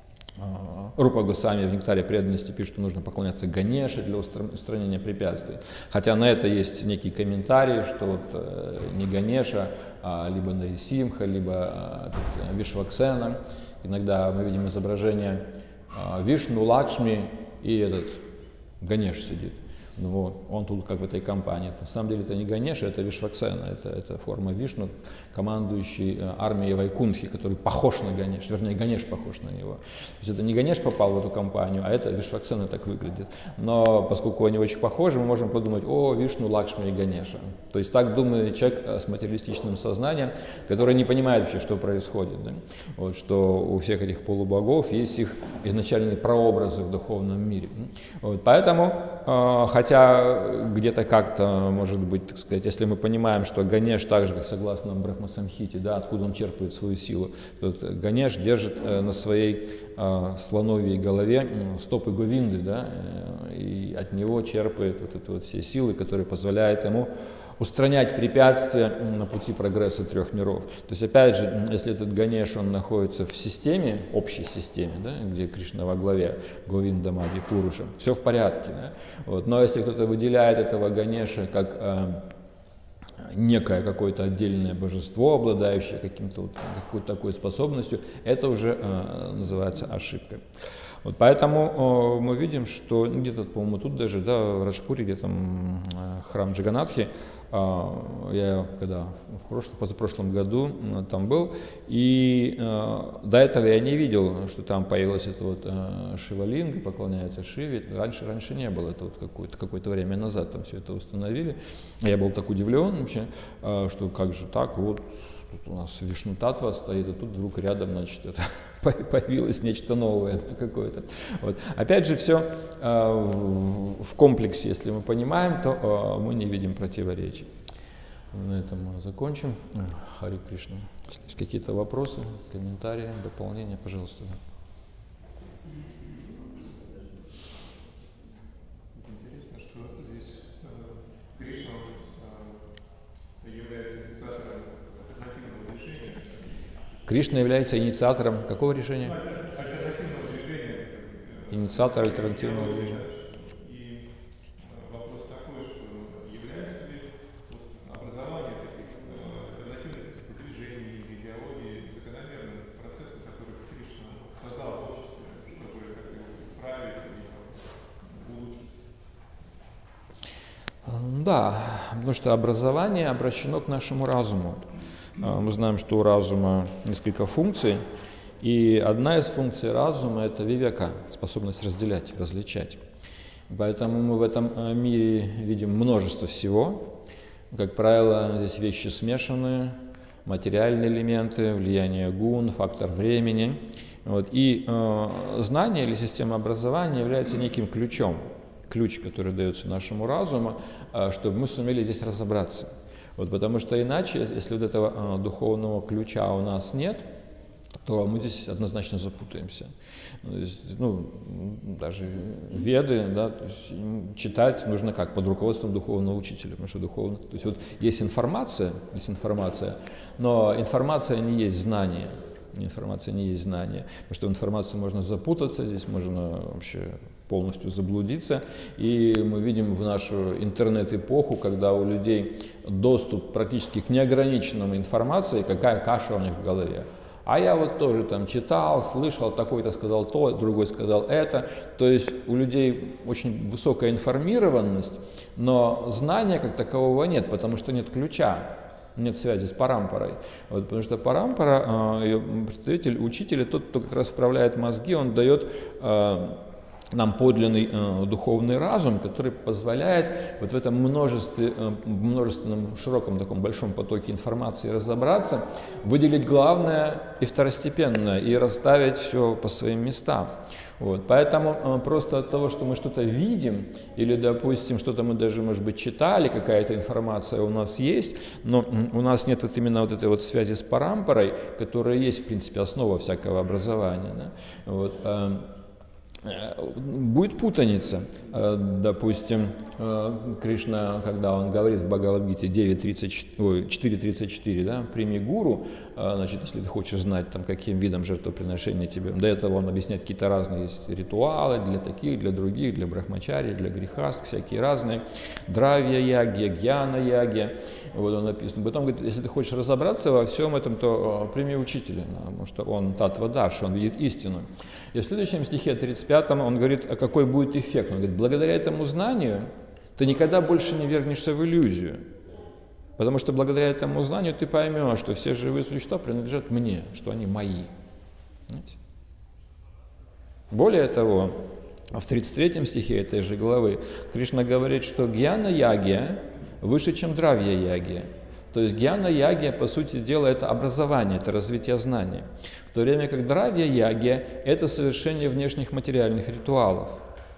Рупа Госвами в «Нектаре преданности» пишет, что нужно поклоняться Ганеше для устранения препятствий. Хотя на это есть некий комментарий, что вот не Ганеша, а либо Нарисимха, либо Вишваксена. Иногда мы видим изображение Вишну, Лакшми, и этот Ганеш сидит. Ну, он тут как в этой компании. На самом деле это не Ганеша, это Вишваксена, это форма Вишну, командующий армией Вайкунтхи, который похож на Ганеш, вернее, Ганеш похож на него. То есть это не Ганеш попал в эту компанию, а это Вишваксена так выглядит. Но поскольку они очень похожи, мы можем подумать, о, Вишну, Лакшми и Ганеша. То есть так думает человек с материалистичным сознанием, который не понимает вообще, что происходит. Да? Вот, что у всех этих полубогов есть их изначальные прообразы в духовном мире. Вот, поэтому, хотя где-то как-то, может быть, так сказать, если мы понимаем, что Ганеш, так же, как согласно Брахма-самхите, да, откуда он черпает свою силу, то Ганеш держит на своей слоновьей голове стопы Говинды, да, и от него черпает вот это вот все силы, которые позволяют ему устранять препятствия на пути прогресса трех миров. То есть, опять же, если этот Ганеш, он находится в системе, общей системе, да, где Кришна во главе, Говинда, Мади, Пуруша, все в порядке. Да? Вот. Но если кто-то выделяет этого Ганеша как некое какое-то отдельное божество, обладающее какой-то такой способностью, это уже называется ошибкой. Вот поэтому мы видим, что где-то, по-моему, тут даже, да, в Раджпуре, где там храм Джаганатхи, я когда позапрошлом году там был, и до этого я не видел, что там появилась эта вот Шивалинга, поклоняется Шиве. Раньше не было, это вот какое-то время назад там все это установили. Я был так удивлен вообще, что как же так, вот тут у нас Вишну Татва стоит, и тут вдруг рядом, значит, это появилось нечто новое какое-то. Вот. Опять же, все в комплексе, если мы понимаем, то мы не видим противоречий. На этом мы закончим. Хари Кришна. Если есть какие-то вопросы, комментарии, дополнения, пожалуйста. Интересно, что здесь Кришна является инициатором альтернативного движения. Кришна является инициатором какого решения? Альтернативного движения. Инициатор альтернативного движения. И вопрос такой, что является ли образование таких альтернативных движений, идеологий закономерным процессом, который Кришна создал в обществе, чтобы как-то его исправить или улучшить? Да, потому что образование обращено к нашему разуму. Мы знаем, что у разума несколько функций, и одна из функций разума – это вивека, способность разделять, различать. Поэтому мы в этом мире видим множество всего. Как правило, здесь вещи смешанные, материальные элементы, влияние гун, фактор времени. Вот. И знание или система образования является неким ключом, ключ, который дается нашему разуму, чтобы мы сумели здесь разобраться. Вот, потому что иначе, если вот этого духовного ключа у нас нет, то мы здесь однозначно запутаемся. То есть, даже веды, да, то есть, читать нужно как? Под руководством духовного учителя. Потому что то есть вот есть информация, но информация не есть знание. Информация не есть знание. Потому что в информации можно запутаться, здесь можно вообще полностью заблудиться. И мы видим в нашу интернет-эпоху, когда у людей доступ практически к неограниченной информации, какая каша у них в голове. А я вот тоже там читал, слышал, такой-то сказал то, другой сказал это. То есть у людей очень высокая информированность, но знания как такового нет, потому что нет ключа. Нет связи с парампарой. Вот, потому что парампара, ее представитель, учитель, тот, кто как раз вправляет мозги, он дает нам подлинный духовный разум, который позволяет вот в этом множественном, широком таком большом потоке информации разобраться, выделить главное и второстепенное и расставить все по своим местам. Вот. Поэтому просто от того, что мы что-то видим, или, допустим, что-то мы даже, может быть, читали, какая-то информация у нас есть, но у нас нет вот именно вот этой вот связи с парампарой, которая есть, в принципе, основа всякого образования. Да? Вот. Будет путаница. Допустим, Кришна, когда он говорит в Бхагавад-гите 4.34, да, прими гуру, значит, если ты хочешь знать, там, каким видом жертвоприношения тебе. До этого он объясняет какие-то разные есть ритуалы для таких, для других, для брахмачари, для грехаст, всякие разные. Дравья-яги, гьяна-яги. Вот он написан. Потом говорит, если ты хочешь разобраться во всем этом, то прими учителя, потому что он татва-дарша, он видит истину. И в следующем стихе 35 он говорит, а какой будет эффект. Он говорит, благодаря этому знанию ты никогда больше не вернешься в иллюзию. Потому что благодаря этому знанию ты поймешь, что все живые существа принадлежат мне, что они мои. Знаете? Более того, в 33 стихе этой же главы Кришна говорит, что гьяна-ягия выше, чем дравья-ягия. То есть гьяна-ягия, по сути дела, это образование, это развитие знания. В то время как дравья-ягия – это совершение внешних материальных ритуалов.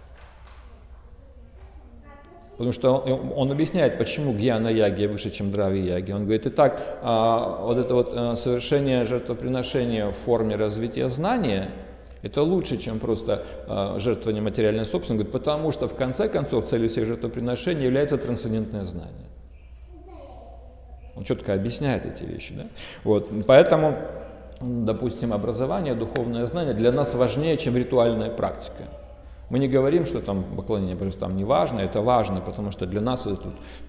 Потому что он объясняет, почему гьяна-ягия выше, чем дравья-ягия. Он говорит, итак, вот это вот совершение жертвоприношения в форме развития знания – это лучше, чем просто жертвование материальной собственности, говорит, потому что в конце концов целью всех жертвоприношений является трансцендентное знание. Он четко объясняет эти вещи. Да? Вот. Поэтому, допустим, образование, духовное знание для нас важнее, чем ритуальная практика. Мы не говорим, что там поклонение божествам не важно, это важно, потому что для нас это,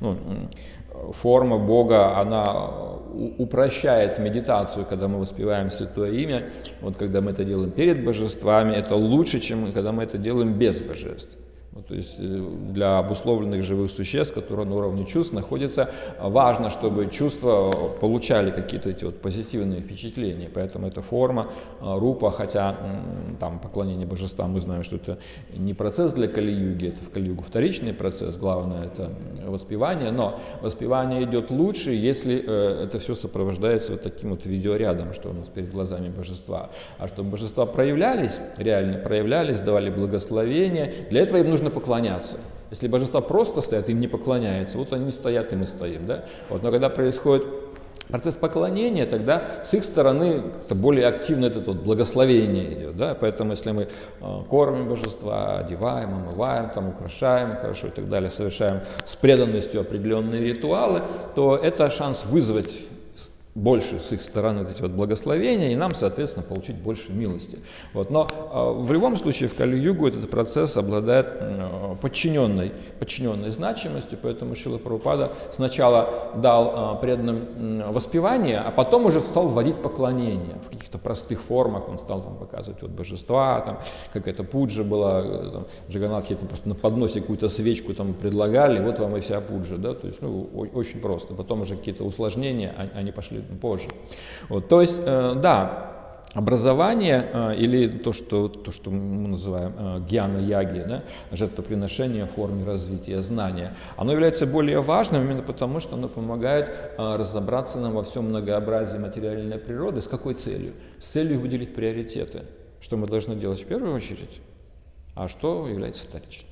форма Бога, она упрощает медитацию, когда мы воспеваем Святое Имя. Вот когда мы это делаем перед божествами, это лучше, чем когда мы это делаем без божеств. Вот, то есть для обусловленных живых существ, которые на уровне чувств находятся, важно, чтобы чувства получали какие-то эти вот позитивные впечатления. Поэтому эта форма рупа, хотя там поклонение божествам, мы знаем, что это не процесс для Кали-юги, это в Кали-югу вторичный процесс, главное это воспевание, но воспевание идет лучше, если это все сопровождается вот таким вот видеорядом, что у нас перед глазами божества. А чтобы божества проявлялись, реально проявлялись, давали благословение, для этого им нужно поклоняться. Если божества просто стоят, им не поклоняются, вот они стоят, и мы стоим. Да? Вот, но когда происходит процесс поклонения, тогда с их стороны более активно это вот благословение идет. Да? Поэтому если мы кормим божества, одеваем, омываем, там, украшаем хорошо и так далее, совершаем с преданностью определенные ритуалы, то это шанс вызвать больше с их стороны вот эти вот благословения, и нам, соответственно, получить больше милости. Вот. Но в любом случае в Кали-югу этот процесс обладает подчиненной значимостью, поэтому Шрила Прабхупада сначала дал преданным воспевание, а потом уже стал вводить поклонение. В каких-то простых формах он стал там показывать вот божества, там какая-то пуджа была, там, Джаганатхи там просто на подносе какую-то свечку там предлагали, вот вам и вся пуджа. Да? То есть, очень просто. Потом уже какие-то усложнения, они пошли позже. Вот, то есть, да, образование или то, что мы называем гьяна-яги, да, жертвоприношение в форме развития знания, оно является более важным именно потому, что оно помогает разобраться нам во всем многообразии материальной природы. С какой целью? С целью выделить приоритеты. Что мы должны делать в первую очередь, а что является вторичным.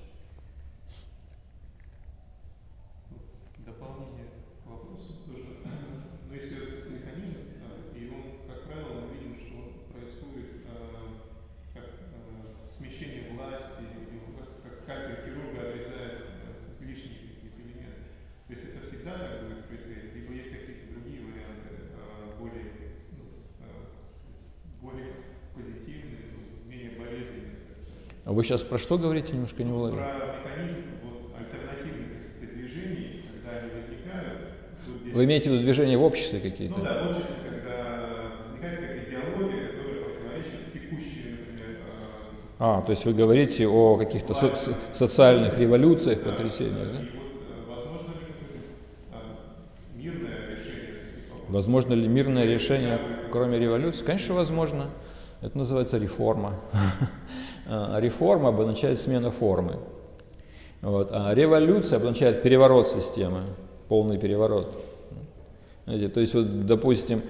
А вы сейчас про что говорите, немножко не уловил? Про механизм альтернативных движений, когда они возникают. Здесь... Вы имеете в виду движения в обществе какие-то? Ну да, в обществе, когда возникает какая-то идеология, которая противоречит текущей, например... То есть вы говорите о каких-то социальных революциях, потрясениях, да? И вот возможно ли какое-то мирное решение? Возможно ли мирное решение, кроме революции? Конечно, возможно. Это называется реформа. реформа обозначает смену формы. Вот. А революция обозначает переворот системы, полный переворот. Знаете, то есть, вот, допустим,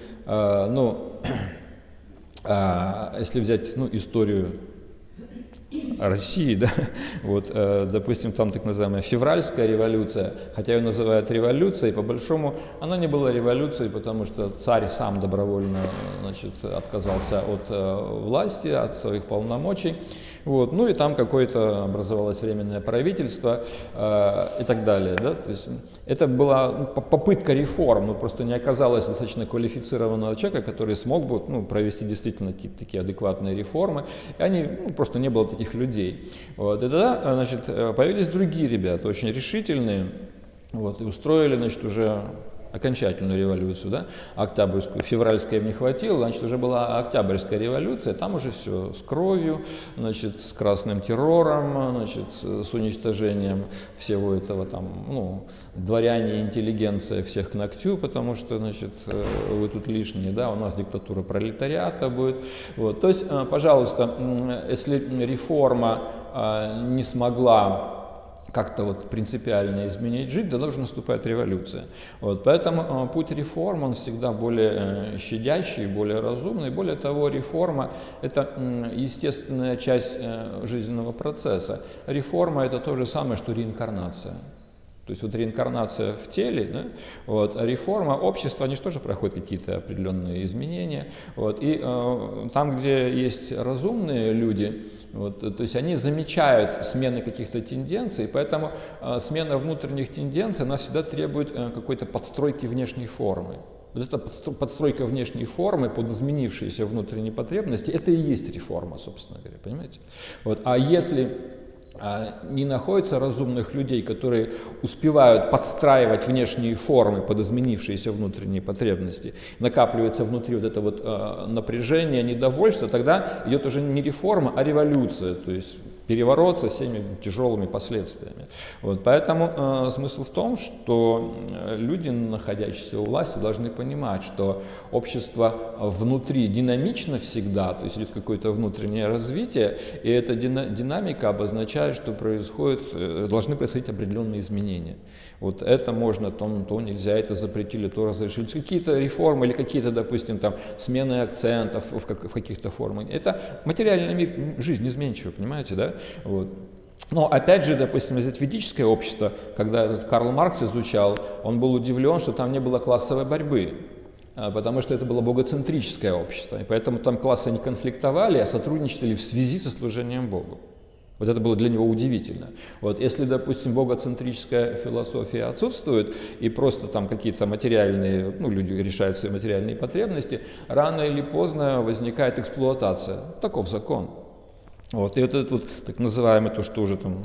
если взять историю России, да, вот, допустим, там так называемая февральская революция, хотя ее называют революцией, по большому она не была революцией, потому что царь сам добровольно, значит, отказался от власти, от своих полномочий, вот, ну и там какое-то образовалось временное правительство и так далее, да, то есть это была попытка реформ, но просто не оказалось достаточно квалифицированного человека, который смог бы провести действительно какие-то такие адекватные реформы, и они, просто не было таких людей. Вот. И тогда, значит, появились другие ребята, очень решительные, вот, и устроили, значит, уже окончательную революцию, да, октябрьскую. Февральская им не хватило, значит, уже была октябрьская революция, там уже все с кровью, значит, с красным террором, значит, с уничтожением всего этого, там, дворяне, интеллигенция всех к ногтю, потому что, значит, вы тут лишние, да, у нас диктатура пролетариата будет. Вот. То есть, пожалуйста, если реформа не смогла как-то вот принципиально изменить жизнь, то должна наступать революция. Вот, поэтому путь реформ, он всегда более щадящий, более разумный. Более того, реформа – это естественная часть жизненного процесса. Реформа – это то же самое, что реинкарнация. То есть вот реинкарнация в теле, да, вот, а реформа общества, они же тоже проходят какие-то определенные изменения. Вот, и там, где есть разумные люди, вот, то есть они замечают смены каких-то тенденций, поэтому смена внутренних тенденций, она всегда требует какой-то подстройки внешней формы. Вот эта подстройка внешней формы под изменившиеся внутренние потребности, это и есть реформа, собственно говоря, понимаете? Вот, а если не находится разумных людей, которые успевают подстраивать внешние формы под изменившиеся внутренние потребности, накапливается внутри вот это вот напряжение, недовольство, тогда идет уже не реформа, а революция, то есть переворот со всеми тяжелыми последствиями. Вот, поэтому смысл в том, что люди, находящиеся у власти, должны понимать, что общество внутри динамично всегда, то есть идет какое-то внутреннее развитие, и эта динамика обозначает, что должны происходить определенные изменения. Вот это можно, то нельзя, это запретили, то разрешили. Какие-то реформы или какие-то, допустим, там, смены акцентов в каких-то формах. Это материальный мир, жизнь изменчива, понимаете, да? Вот. Но опять же, допустим, взять ведическое общество, когда этот Карл Маркс изучал, он был удивлен, что там не было классовой борьбы, потому что это было богоцентрическое общество, и поэтому там классы не конфликтовали, а сотрудничали в связи со служением Богу. Вот это было для него удивительно. Вот если, допустим, богоцентрическая философия отсутствует, и просто там какие-то материальные, люди решают свои материальные потребности, рано или поздно возникает эксплуатация. Таков закон. Вот. И вот этот вот так называемый, то, что уже там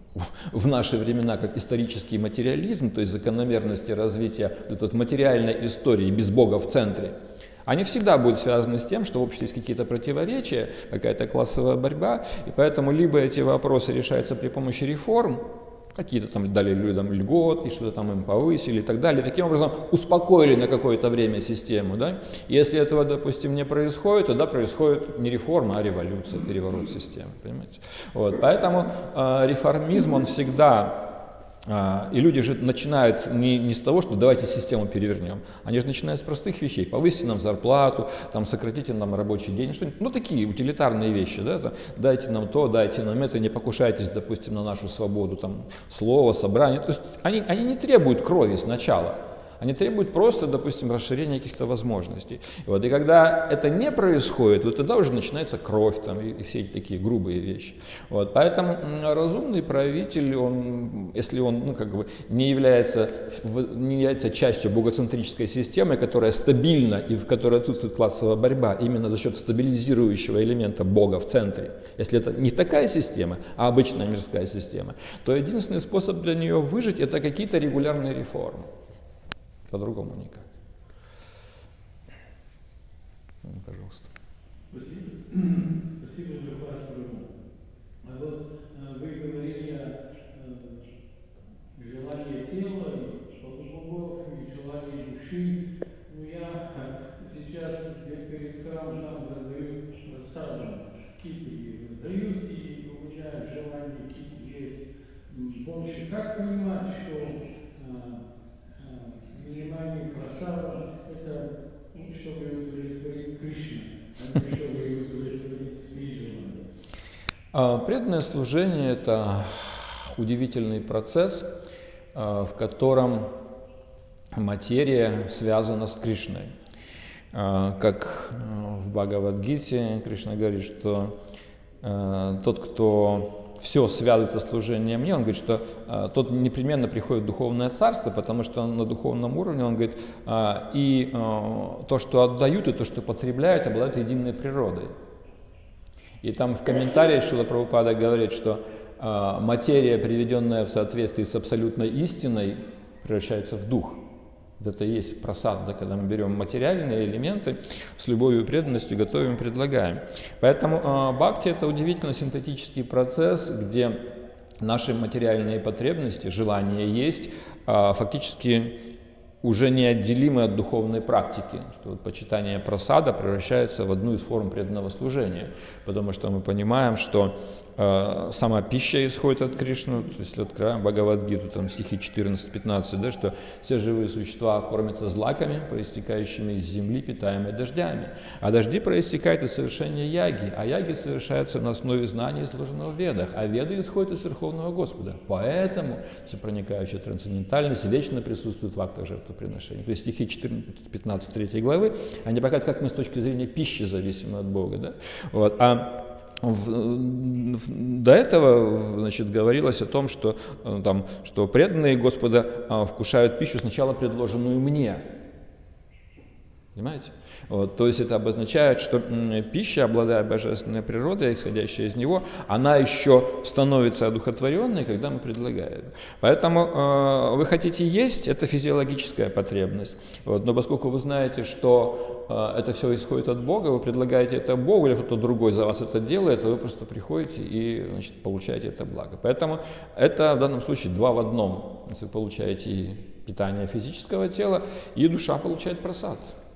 в наши времена как исторический материализм, то есть закономерности развития вот материальной истории без Бога в центре, они всегда будут связаны с тем, что в обществе есть какие-то противоречия, какая-то классовая борьба, и поэтому либо эти вопросы решаются при помощи реформ, какие-то там дали людям льготы, что-то там им повысили и так далее, таким образом успокоили на какое-то время систему. Да? Если этого, допустим, не происходит, тогда происходит не реформа, а революция, переворот системы. Понимаете? Вот. Поэтому реформизм, он всегда... И люди же начинают не с того, что давайте систему перевернем, они же начинают с простых вещей: повысьте нам зарплату, там, сократите нам рабочий день, что-нибудь, такие утилитарные вещи, да, там, дайте нам то, дайте нам это, не покушайтесь, допустим, на нашу свободу, там, слова, собрания. То есть они не требуют крови сначала. Они требуют просто, допустим, расширения каких-то возможностей. И когда это не происходит, вот тогда уже начинается кровь там, и все эти такие грубые вещи. Вот, поэтому разумный правитель, если он не является частью богоцентрической системы, которая стабильна и в которой отсутствует классовая борьба именно за счет стабилизирующего элемента Бога в центре, если это не такая система, а обычная мирская система, то единственный способ для нее выжить – это какие-то регулярные реформы. По-другому никак. Пожалуйста. Спасибо за пастору. А вот вы говорили о желании тела, богов и желании души. Я сейчас перед храмом там раздаю рассаду, киты раздают, и понимание какие-то есть помощи. Как понимать, что внимание прасада – это чтобы удовлетворить Кришну, а не чтобы удовлетворить Свиджана? Преданное служение – это удивительный процесс, в котором материя связана с Кришной. Как в Бхагавад-гите Кришна говорит, что тот, кто все связывается с служением мне, он говорит, что тот непременно приходит в духовное царство, потому что на духовном уровне, он говорит, и то, что отдают, и то, что потребляют, обладают единой природой. И там в комментарии Шрила Прабхупада говорит, что материя, приведенная в соответствии с абсолютной истиной, превращается в дух. Это и есть прасад, да, когда мы берем материальные элементы, с любовью и преданностью готовим, предлагаем. Поэтому бхакти – это удивительно синтетический процесс, где наши материальные потребности, желания есть, фактически уже неотделимы от духовной практики, что вот почитание прасада превращается в одну из форм преданного служения, потому что мы понимаем, что сама пища исходит от Кришны, то есть открываем Бхагавад-гиту, там стихи 14-15, да, что все живые существа кормятся злаками, проистекающими из земли, питаемой дождями, а дожди проистекают из совершения яги, а яги совершаются на основе знаний, изложенного в Ведах, а Веды исходят из Верховного Господа, поэтому всепроникающая трансцендентальность вечно присутствует в актах жертвоприношения. То есть стихи 14-15 3 главы, они показывают, как мы с точки зрения пищи зависимы от Бога. Да? Вот. До этого, значит, говорилось о том, что преданные Господа вкушают пищу, сначала предложенную мне. Понимаете? Вот, то есть это обозначает, что пища, обладая божественной природой, исходящая из него, она еще становится одухотворенной, когда мы предлагаем. Поэтому вы хотите есть, это физиологическая потребность. Вот, но поскольку вы знаете, что это все исходит от Бога, вы предлагаете это Богу, или кто-то другой за вас это делает, вы просто приходите и, значит, получаете это благо. Поэтому это в данном случае 2 в 1. Если вы получаете и питание физического тела, и душа получает прасад.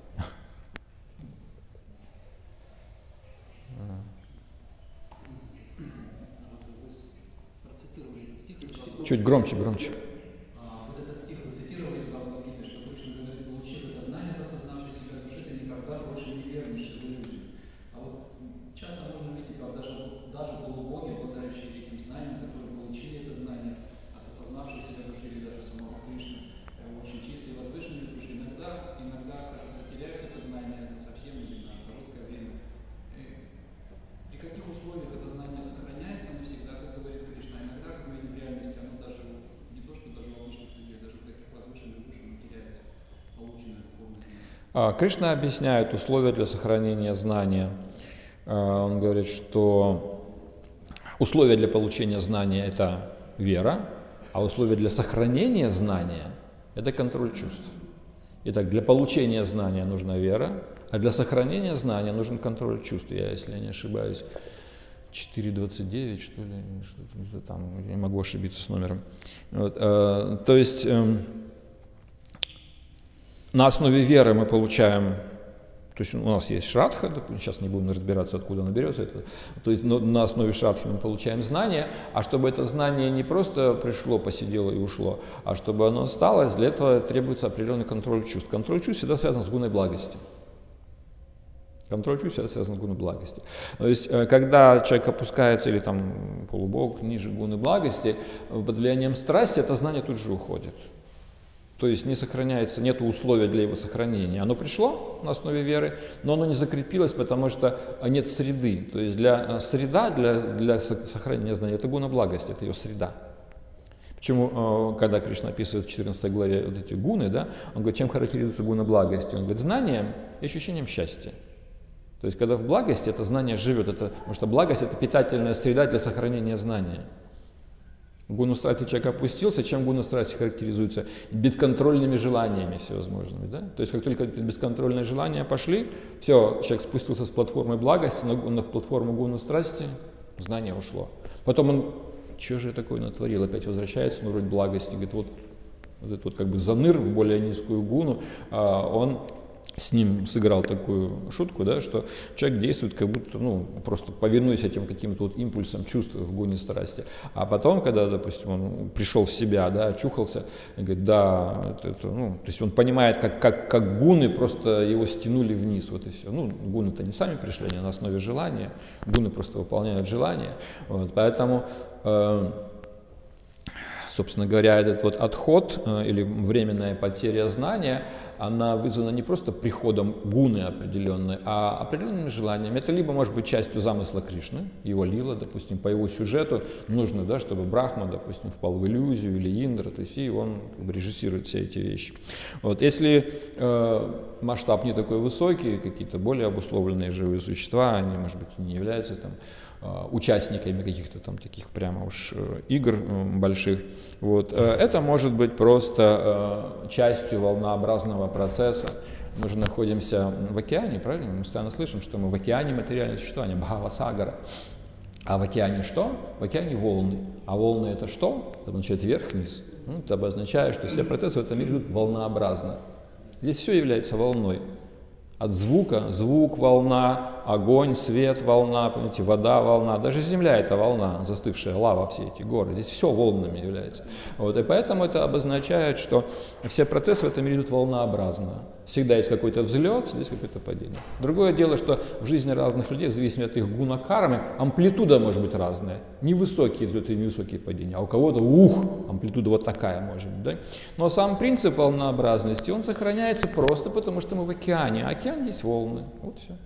Чуть громче, громче. Вот этот стих вы цитировали из Бхагавад-гиты, что Кришна говорит, получив это знание, осознавший себя души, ты никогда больше не вернешься в иллюзию. А вот часто можно видеть, как даже полубоги, обладающие этим знанием, которые получили это знание от осознавшей себя души или даже самого Кришны, очень чистой и возвышенной души, иногда, кажется, теряют это знание совсем или на короткое время. При каких условиях это знание сохраняется навсегда, как говорит Кришна, иногда, как мы видим в реальности, оно даже не то, что даже у обычных людей, даже у таких возвышенных душ оно теряется, полученное духовное знание. Кришна объясняет условия для сохранения знания. Он говорит, что условия для получения знания – это вера, а условия для сохранения знания – это контроль чувств. Итак, для получения знания нужна вера, а для сохранения знания нужен контроль чувств. Я, если я не ошибаюсь, 4.29, что ли, что-то там, не могу ошибиться с номером. Вот, то есть на основе веры мы получаем, то есть у нас есть шрадха, сейчас не будем разбираться, откуда она берется, это, то есть на основе шрадхи мы получаем знание, а чтобы это знание не просто пришло, посидело и ушло, а чтобы оно осталось, для этого требуется определенный контроль чувств. Контроль чувств всегда связан с гуной благости. Контроль чувств всегда связан с гуной благости. То есть, когда человек опускается, или там полубог, ниже гуны благости, под влиянием страсти это знание тут же уходит. То есть не сохраняется, нет условия для его сохранения. Оно пришло на основе веры, но оно не закрепилось, потому что нет среды. То есть среда для сохранения знания – это гуна благости, это ее среда. Почему, когда Кришна описывает в 14 главе вот эти гуны, да, он говорит, чем характеризуется гуна благости? Он говорит, знанием и ощущением счастья. То есть, когда в благости это знание живет, потому что благость – это питательная среда для сохранения знания. Гуна страсти человек опустился, чем гуна страсти характеризуется? Бесконтрольными желаниями всевозможными. Да? То есть, как только эти бесконтрольные желания пошли, все, человек спустился с платформы благости на платформу гуна страсти, знание ушло. Потом он, что же я такое натворил, опять возвращается на уровень благости, говорит, вот этот вот как бы заныр в более низкую гуну, он с ним сыграл такую шутку, да, что человек действует как будто, ну, просто повинуясь этим каким-то вот импульсам чувств в гуне страсти. А потом, когда, допустим, он пришел в себя, да, очухался, и говорит, да, ну, то есть он понимает, как гуны просто его стянули вниз, вот и все. Ну, гуны-то не сами пришли, они на основе желания, гуны просто выполняют желание. Вот, поэтому, собственно говоря, этот вот отход или временная потеря знания, она вызвана не просто приходом гуны определенной, а определенными желаниями. Это либо может быть частью замысла Кришны, его лила, допустим, по его сюжету нужно, да, чтобы Брахма, допустим, впал в иллюзию или Индра, то есть и он как бы режиссирует все эти вещи. Вот. Если масштаб не такой высокий, какие-то более обусловленные живые существа, они, может быть, не являются там участниками каких-то там таких прямо уж игр больших. Вот. Это может быть просто частью волнообразного процесса. Мы же находимся в океане, правильно? Мы постоянно слышим, что мы в океане материального существования, Бхавасагара. А в океане что? В океане волны. А волны это что? Это означает вверх-вниз. Это обозначает, что все процессы в этом мире идут волнообразно. Здесь все является волной. От звука, звук, волна, огонь, свет, волна, понимаете, вода, волна, даже земля это волна, застывшая лава, все эти горы, здесь все волнами является. Вот, и поэтому это обозначает, что все процессы в этом мире идут волнообразно. Всегда есть какой-то взлет, здесь какое-то падение. Другое дело, что в жизни разных людей, в зависимости от их гуна-кармы, амплитуда может быть разная. Невысокие взлеты и невысокие падения, а у кого-то, амплитуда вот такая может быть. Да? Но сам принцип волнообразности, он сохраняется просто потому, что мы в океане. А океан есть волны. Вот все.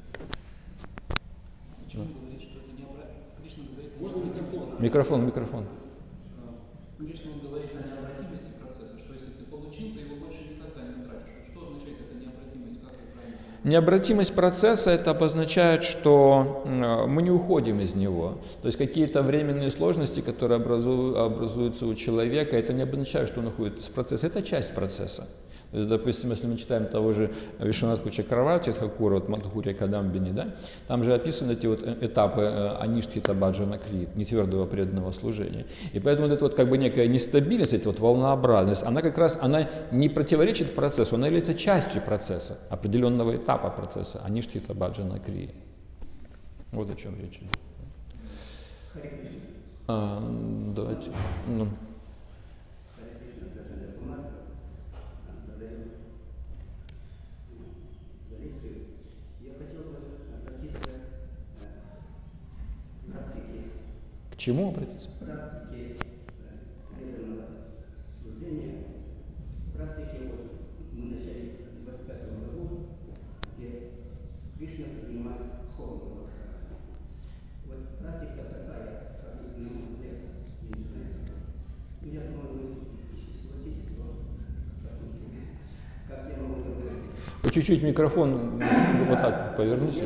Почему говорит, что это не Кришна говорит о Можно микрофон? Микрофон. Кришна говорит о необратимости процесса, что если ты получил, ты его больше никогда не утратишь. Что означает эта необратимость? Как это правильно? Необратимость процесса это обозначает, что мы не уходим из него. То есть какие-то временные сложности, которые образуются у человека, это не обозначает, что он уходит из процесса. Это часть процесса. То есть, допустим, если мы читаем того же Вишванатху Чакраварти, Тхакура, вот Мадхурья Кадамбини, да, там же описаны эти вот этапы аништхита баджана крит, нетвердого преданного служения. И поэтому вот эта вот как бы некая нестабильность, эта вот волнообразность, она как раз она не противоречит процессу, она является частью процесса, определенного этапа процесса, аништхита баджана крит. Вот о чем речь идет. Давайте. К чему обратиться? Практики преданного служения, практики вот мы начали в 25 году, где Кришна принимает холм. Вот практика такая, сравнительно я не знаю. Я думаю, вы согласитесь, как я могу это говорить. Вы чуть-чуть микрофон вот так поверните.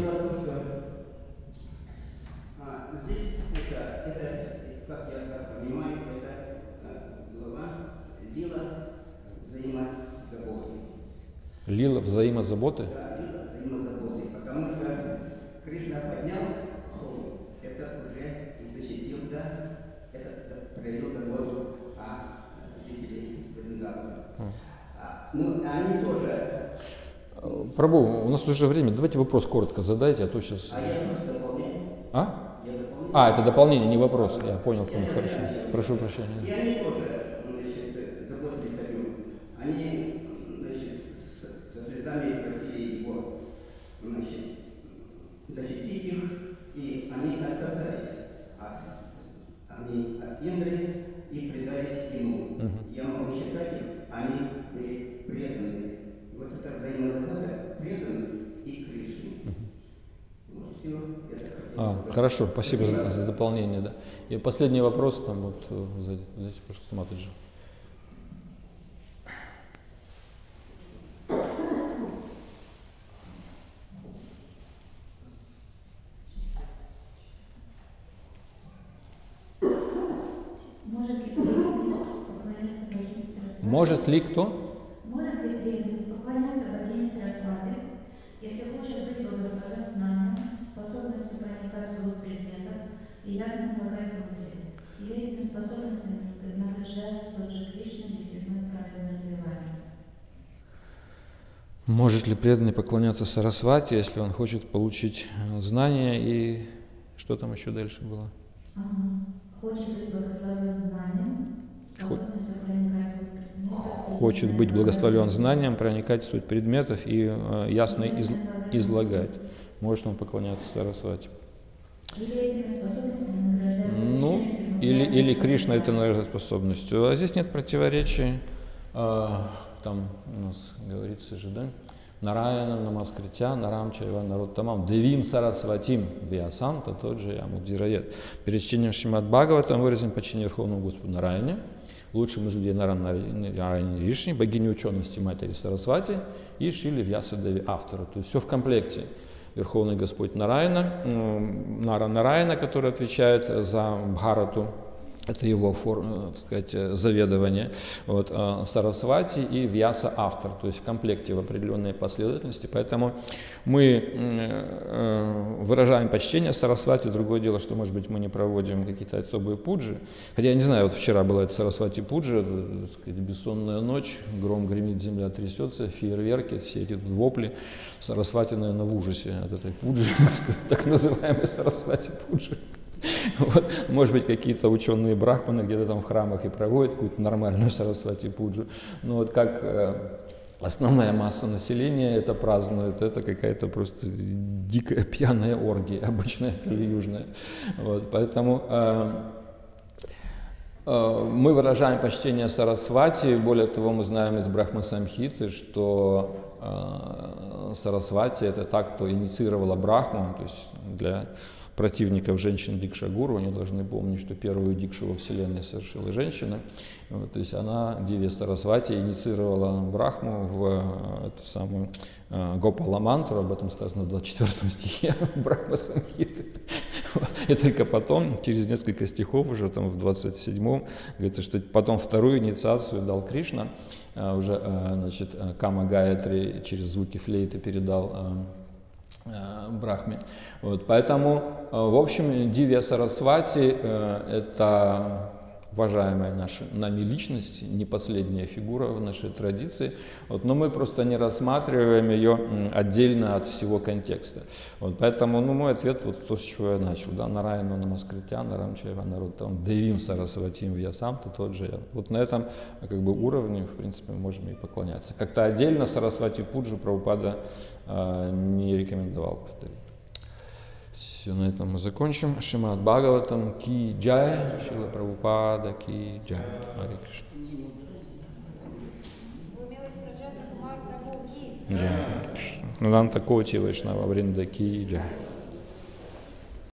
Здесь это, как я понимаю, это глава лила взаимозаботы. Лила взаимозаботы? Да, лила взаимозаботы, потому что Кришна поднял холм, это уже и защитил, да, это проявил заботу о жителей Вриндавана. Ну, они тоже... Прабху, у нас уже время, давайте вопрос коротко задайте, а то сейчас... А я просто дополняю. Это дополнение, не вопрос. Я понял, хорошо. Прошу прощения. И они тоже, значит, заботились о нем. Они, значит, со слезами просили его, значит, защитить их, и они отказались от Индры и предались ему. Я могу считать их, они были преданы. Вот это взаимозабота преданных и Кришне. Вот все это. Хорошо, спасибо за дополнение. Да. И последний вопрос, там вот сзади, пожалуйста, Матаджи. Может ли кто? Может ли преданный поклоняться богине Сарасвати, если хочет быть благословен знанием, способностью проникать в глубь предметов и ясно излагать мысли, или этими способностями награждается тот же Кришна, если мы правильно развиваем? Может ли преданный поклоняться Сарасвати, если он хочет получить знания? И что там еще дальше было? Хочет быть благословен знанием, способностью проникать в предметы. Хочет быть благословен знанием, проникать в суть предметов и ясно излагать. Может он поклоняться Сарасвати? Ну, или Кришна это награждает способностью. А здесь нет противоречий. Там у нас говорится же, да? Нараянам намаскритя, нарам чайва нароттамам, девим сарасватим вьясам, то тот же ямудирает. Перед чтением Шримад Бхагаватам выразим почтение Верховному Господу Нараяне, лучшему из людей Нараяне Вишни, богине учености матери Сарасвати и Шриле Вьяса Деви автору. То есть все в комплекте. Верховный Господь Нараяна, Нараяна, который отвечает за Бхарату, это его форма, так сказать, заведование, вот, Сарасвати и Вьяса автор, то есть в комплекте в определенной последовательности. Поэтому мы выражаем почтение Сарасвати. Другое дело, что, может быть, мы не проводим какие-то особые пуджи. Хотя, я не знаю, вот вчера была эта Сарасвати пуджа, так сказать, бессонная ночь, гром гремит, земля трясется, фейерверки, все эти вопли. Сарасвати, наверное, в ужасе от этой пуджи, так называемой Сарасвати пуджи. Вот, может быть, какие-то ученые брахманы где-то там в храмах и проводят какую-то нормальную Сарасвати пуджу. Но вот как основная масса населения это празднует, это какая-то просто дикая пьяная оргия, обычная кали-южная. Вот, поэтому мы выражаем почтение Сарасвати. Более того, мы знаем из Брахма-самхиты, что Сарасвати это та, кто инициировала Брахму, то есть для противников женщин Дикша-гуру, они должны помнить, что первую дикшу во Вселенной совершила женщина. Вот, то есть она, Дивья Сарасвати, инициировала Брахму в эту самую Гопала-мантру, об этом сказано в 24 стихе Брахма-самхиты. Вот. И только потом, через несколько стихов, уже там в 27-м, говорится, что потом вторую инициацию дал Кришна, уже, значит, Кама Гаятри через звуки флейты передал Брахме. Вот, поэтому, в общем, Дивья Сарасвати это уважаемая наша нами личность, не последняя фигура в нашей традиции, вот, но мы просто не рассматриваем ее отдельно от всего контекста. Вот, поэтому мой ответ вот то, с чего я начал. Да, Нараяну намаскритя, нарам чайва нароттамам, девим сарасватим вьясам, то тот же я. Вот на этом как бы уровне, в принципе, мы можем и поклоняться. Как-то отдельно Сарасвати пуджу Прабхупада не рекомендовал повторить. Все, на этом мы закончим. Шримад Бхагаватам ки джай, Шрила Прабхупада ки джай. Харе Кришна. Джай. Нанта Коти Вайшнава Вринда ки джай.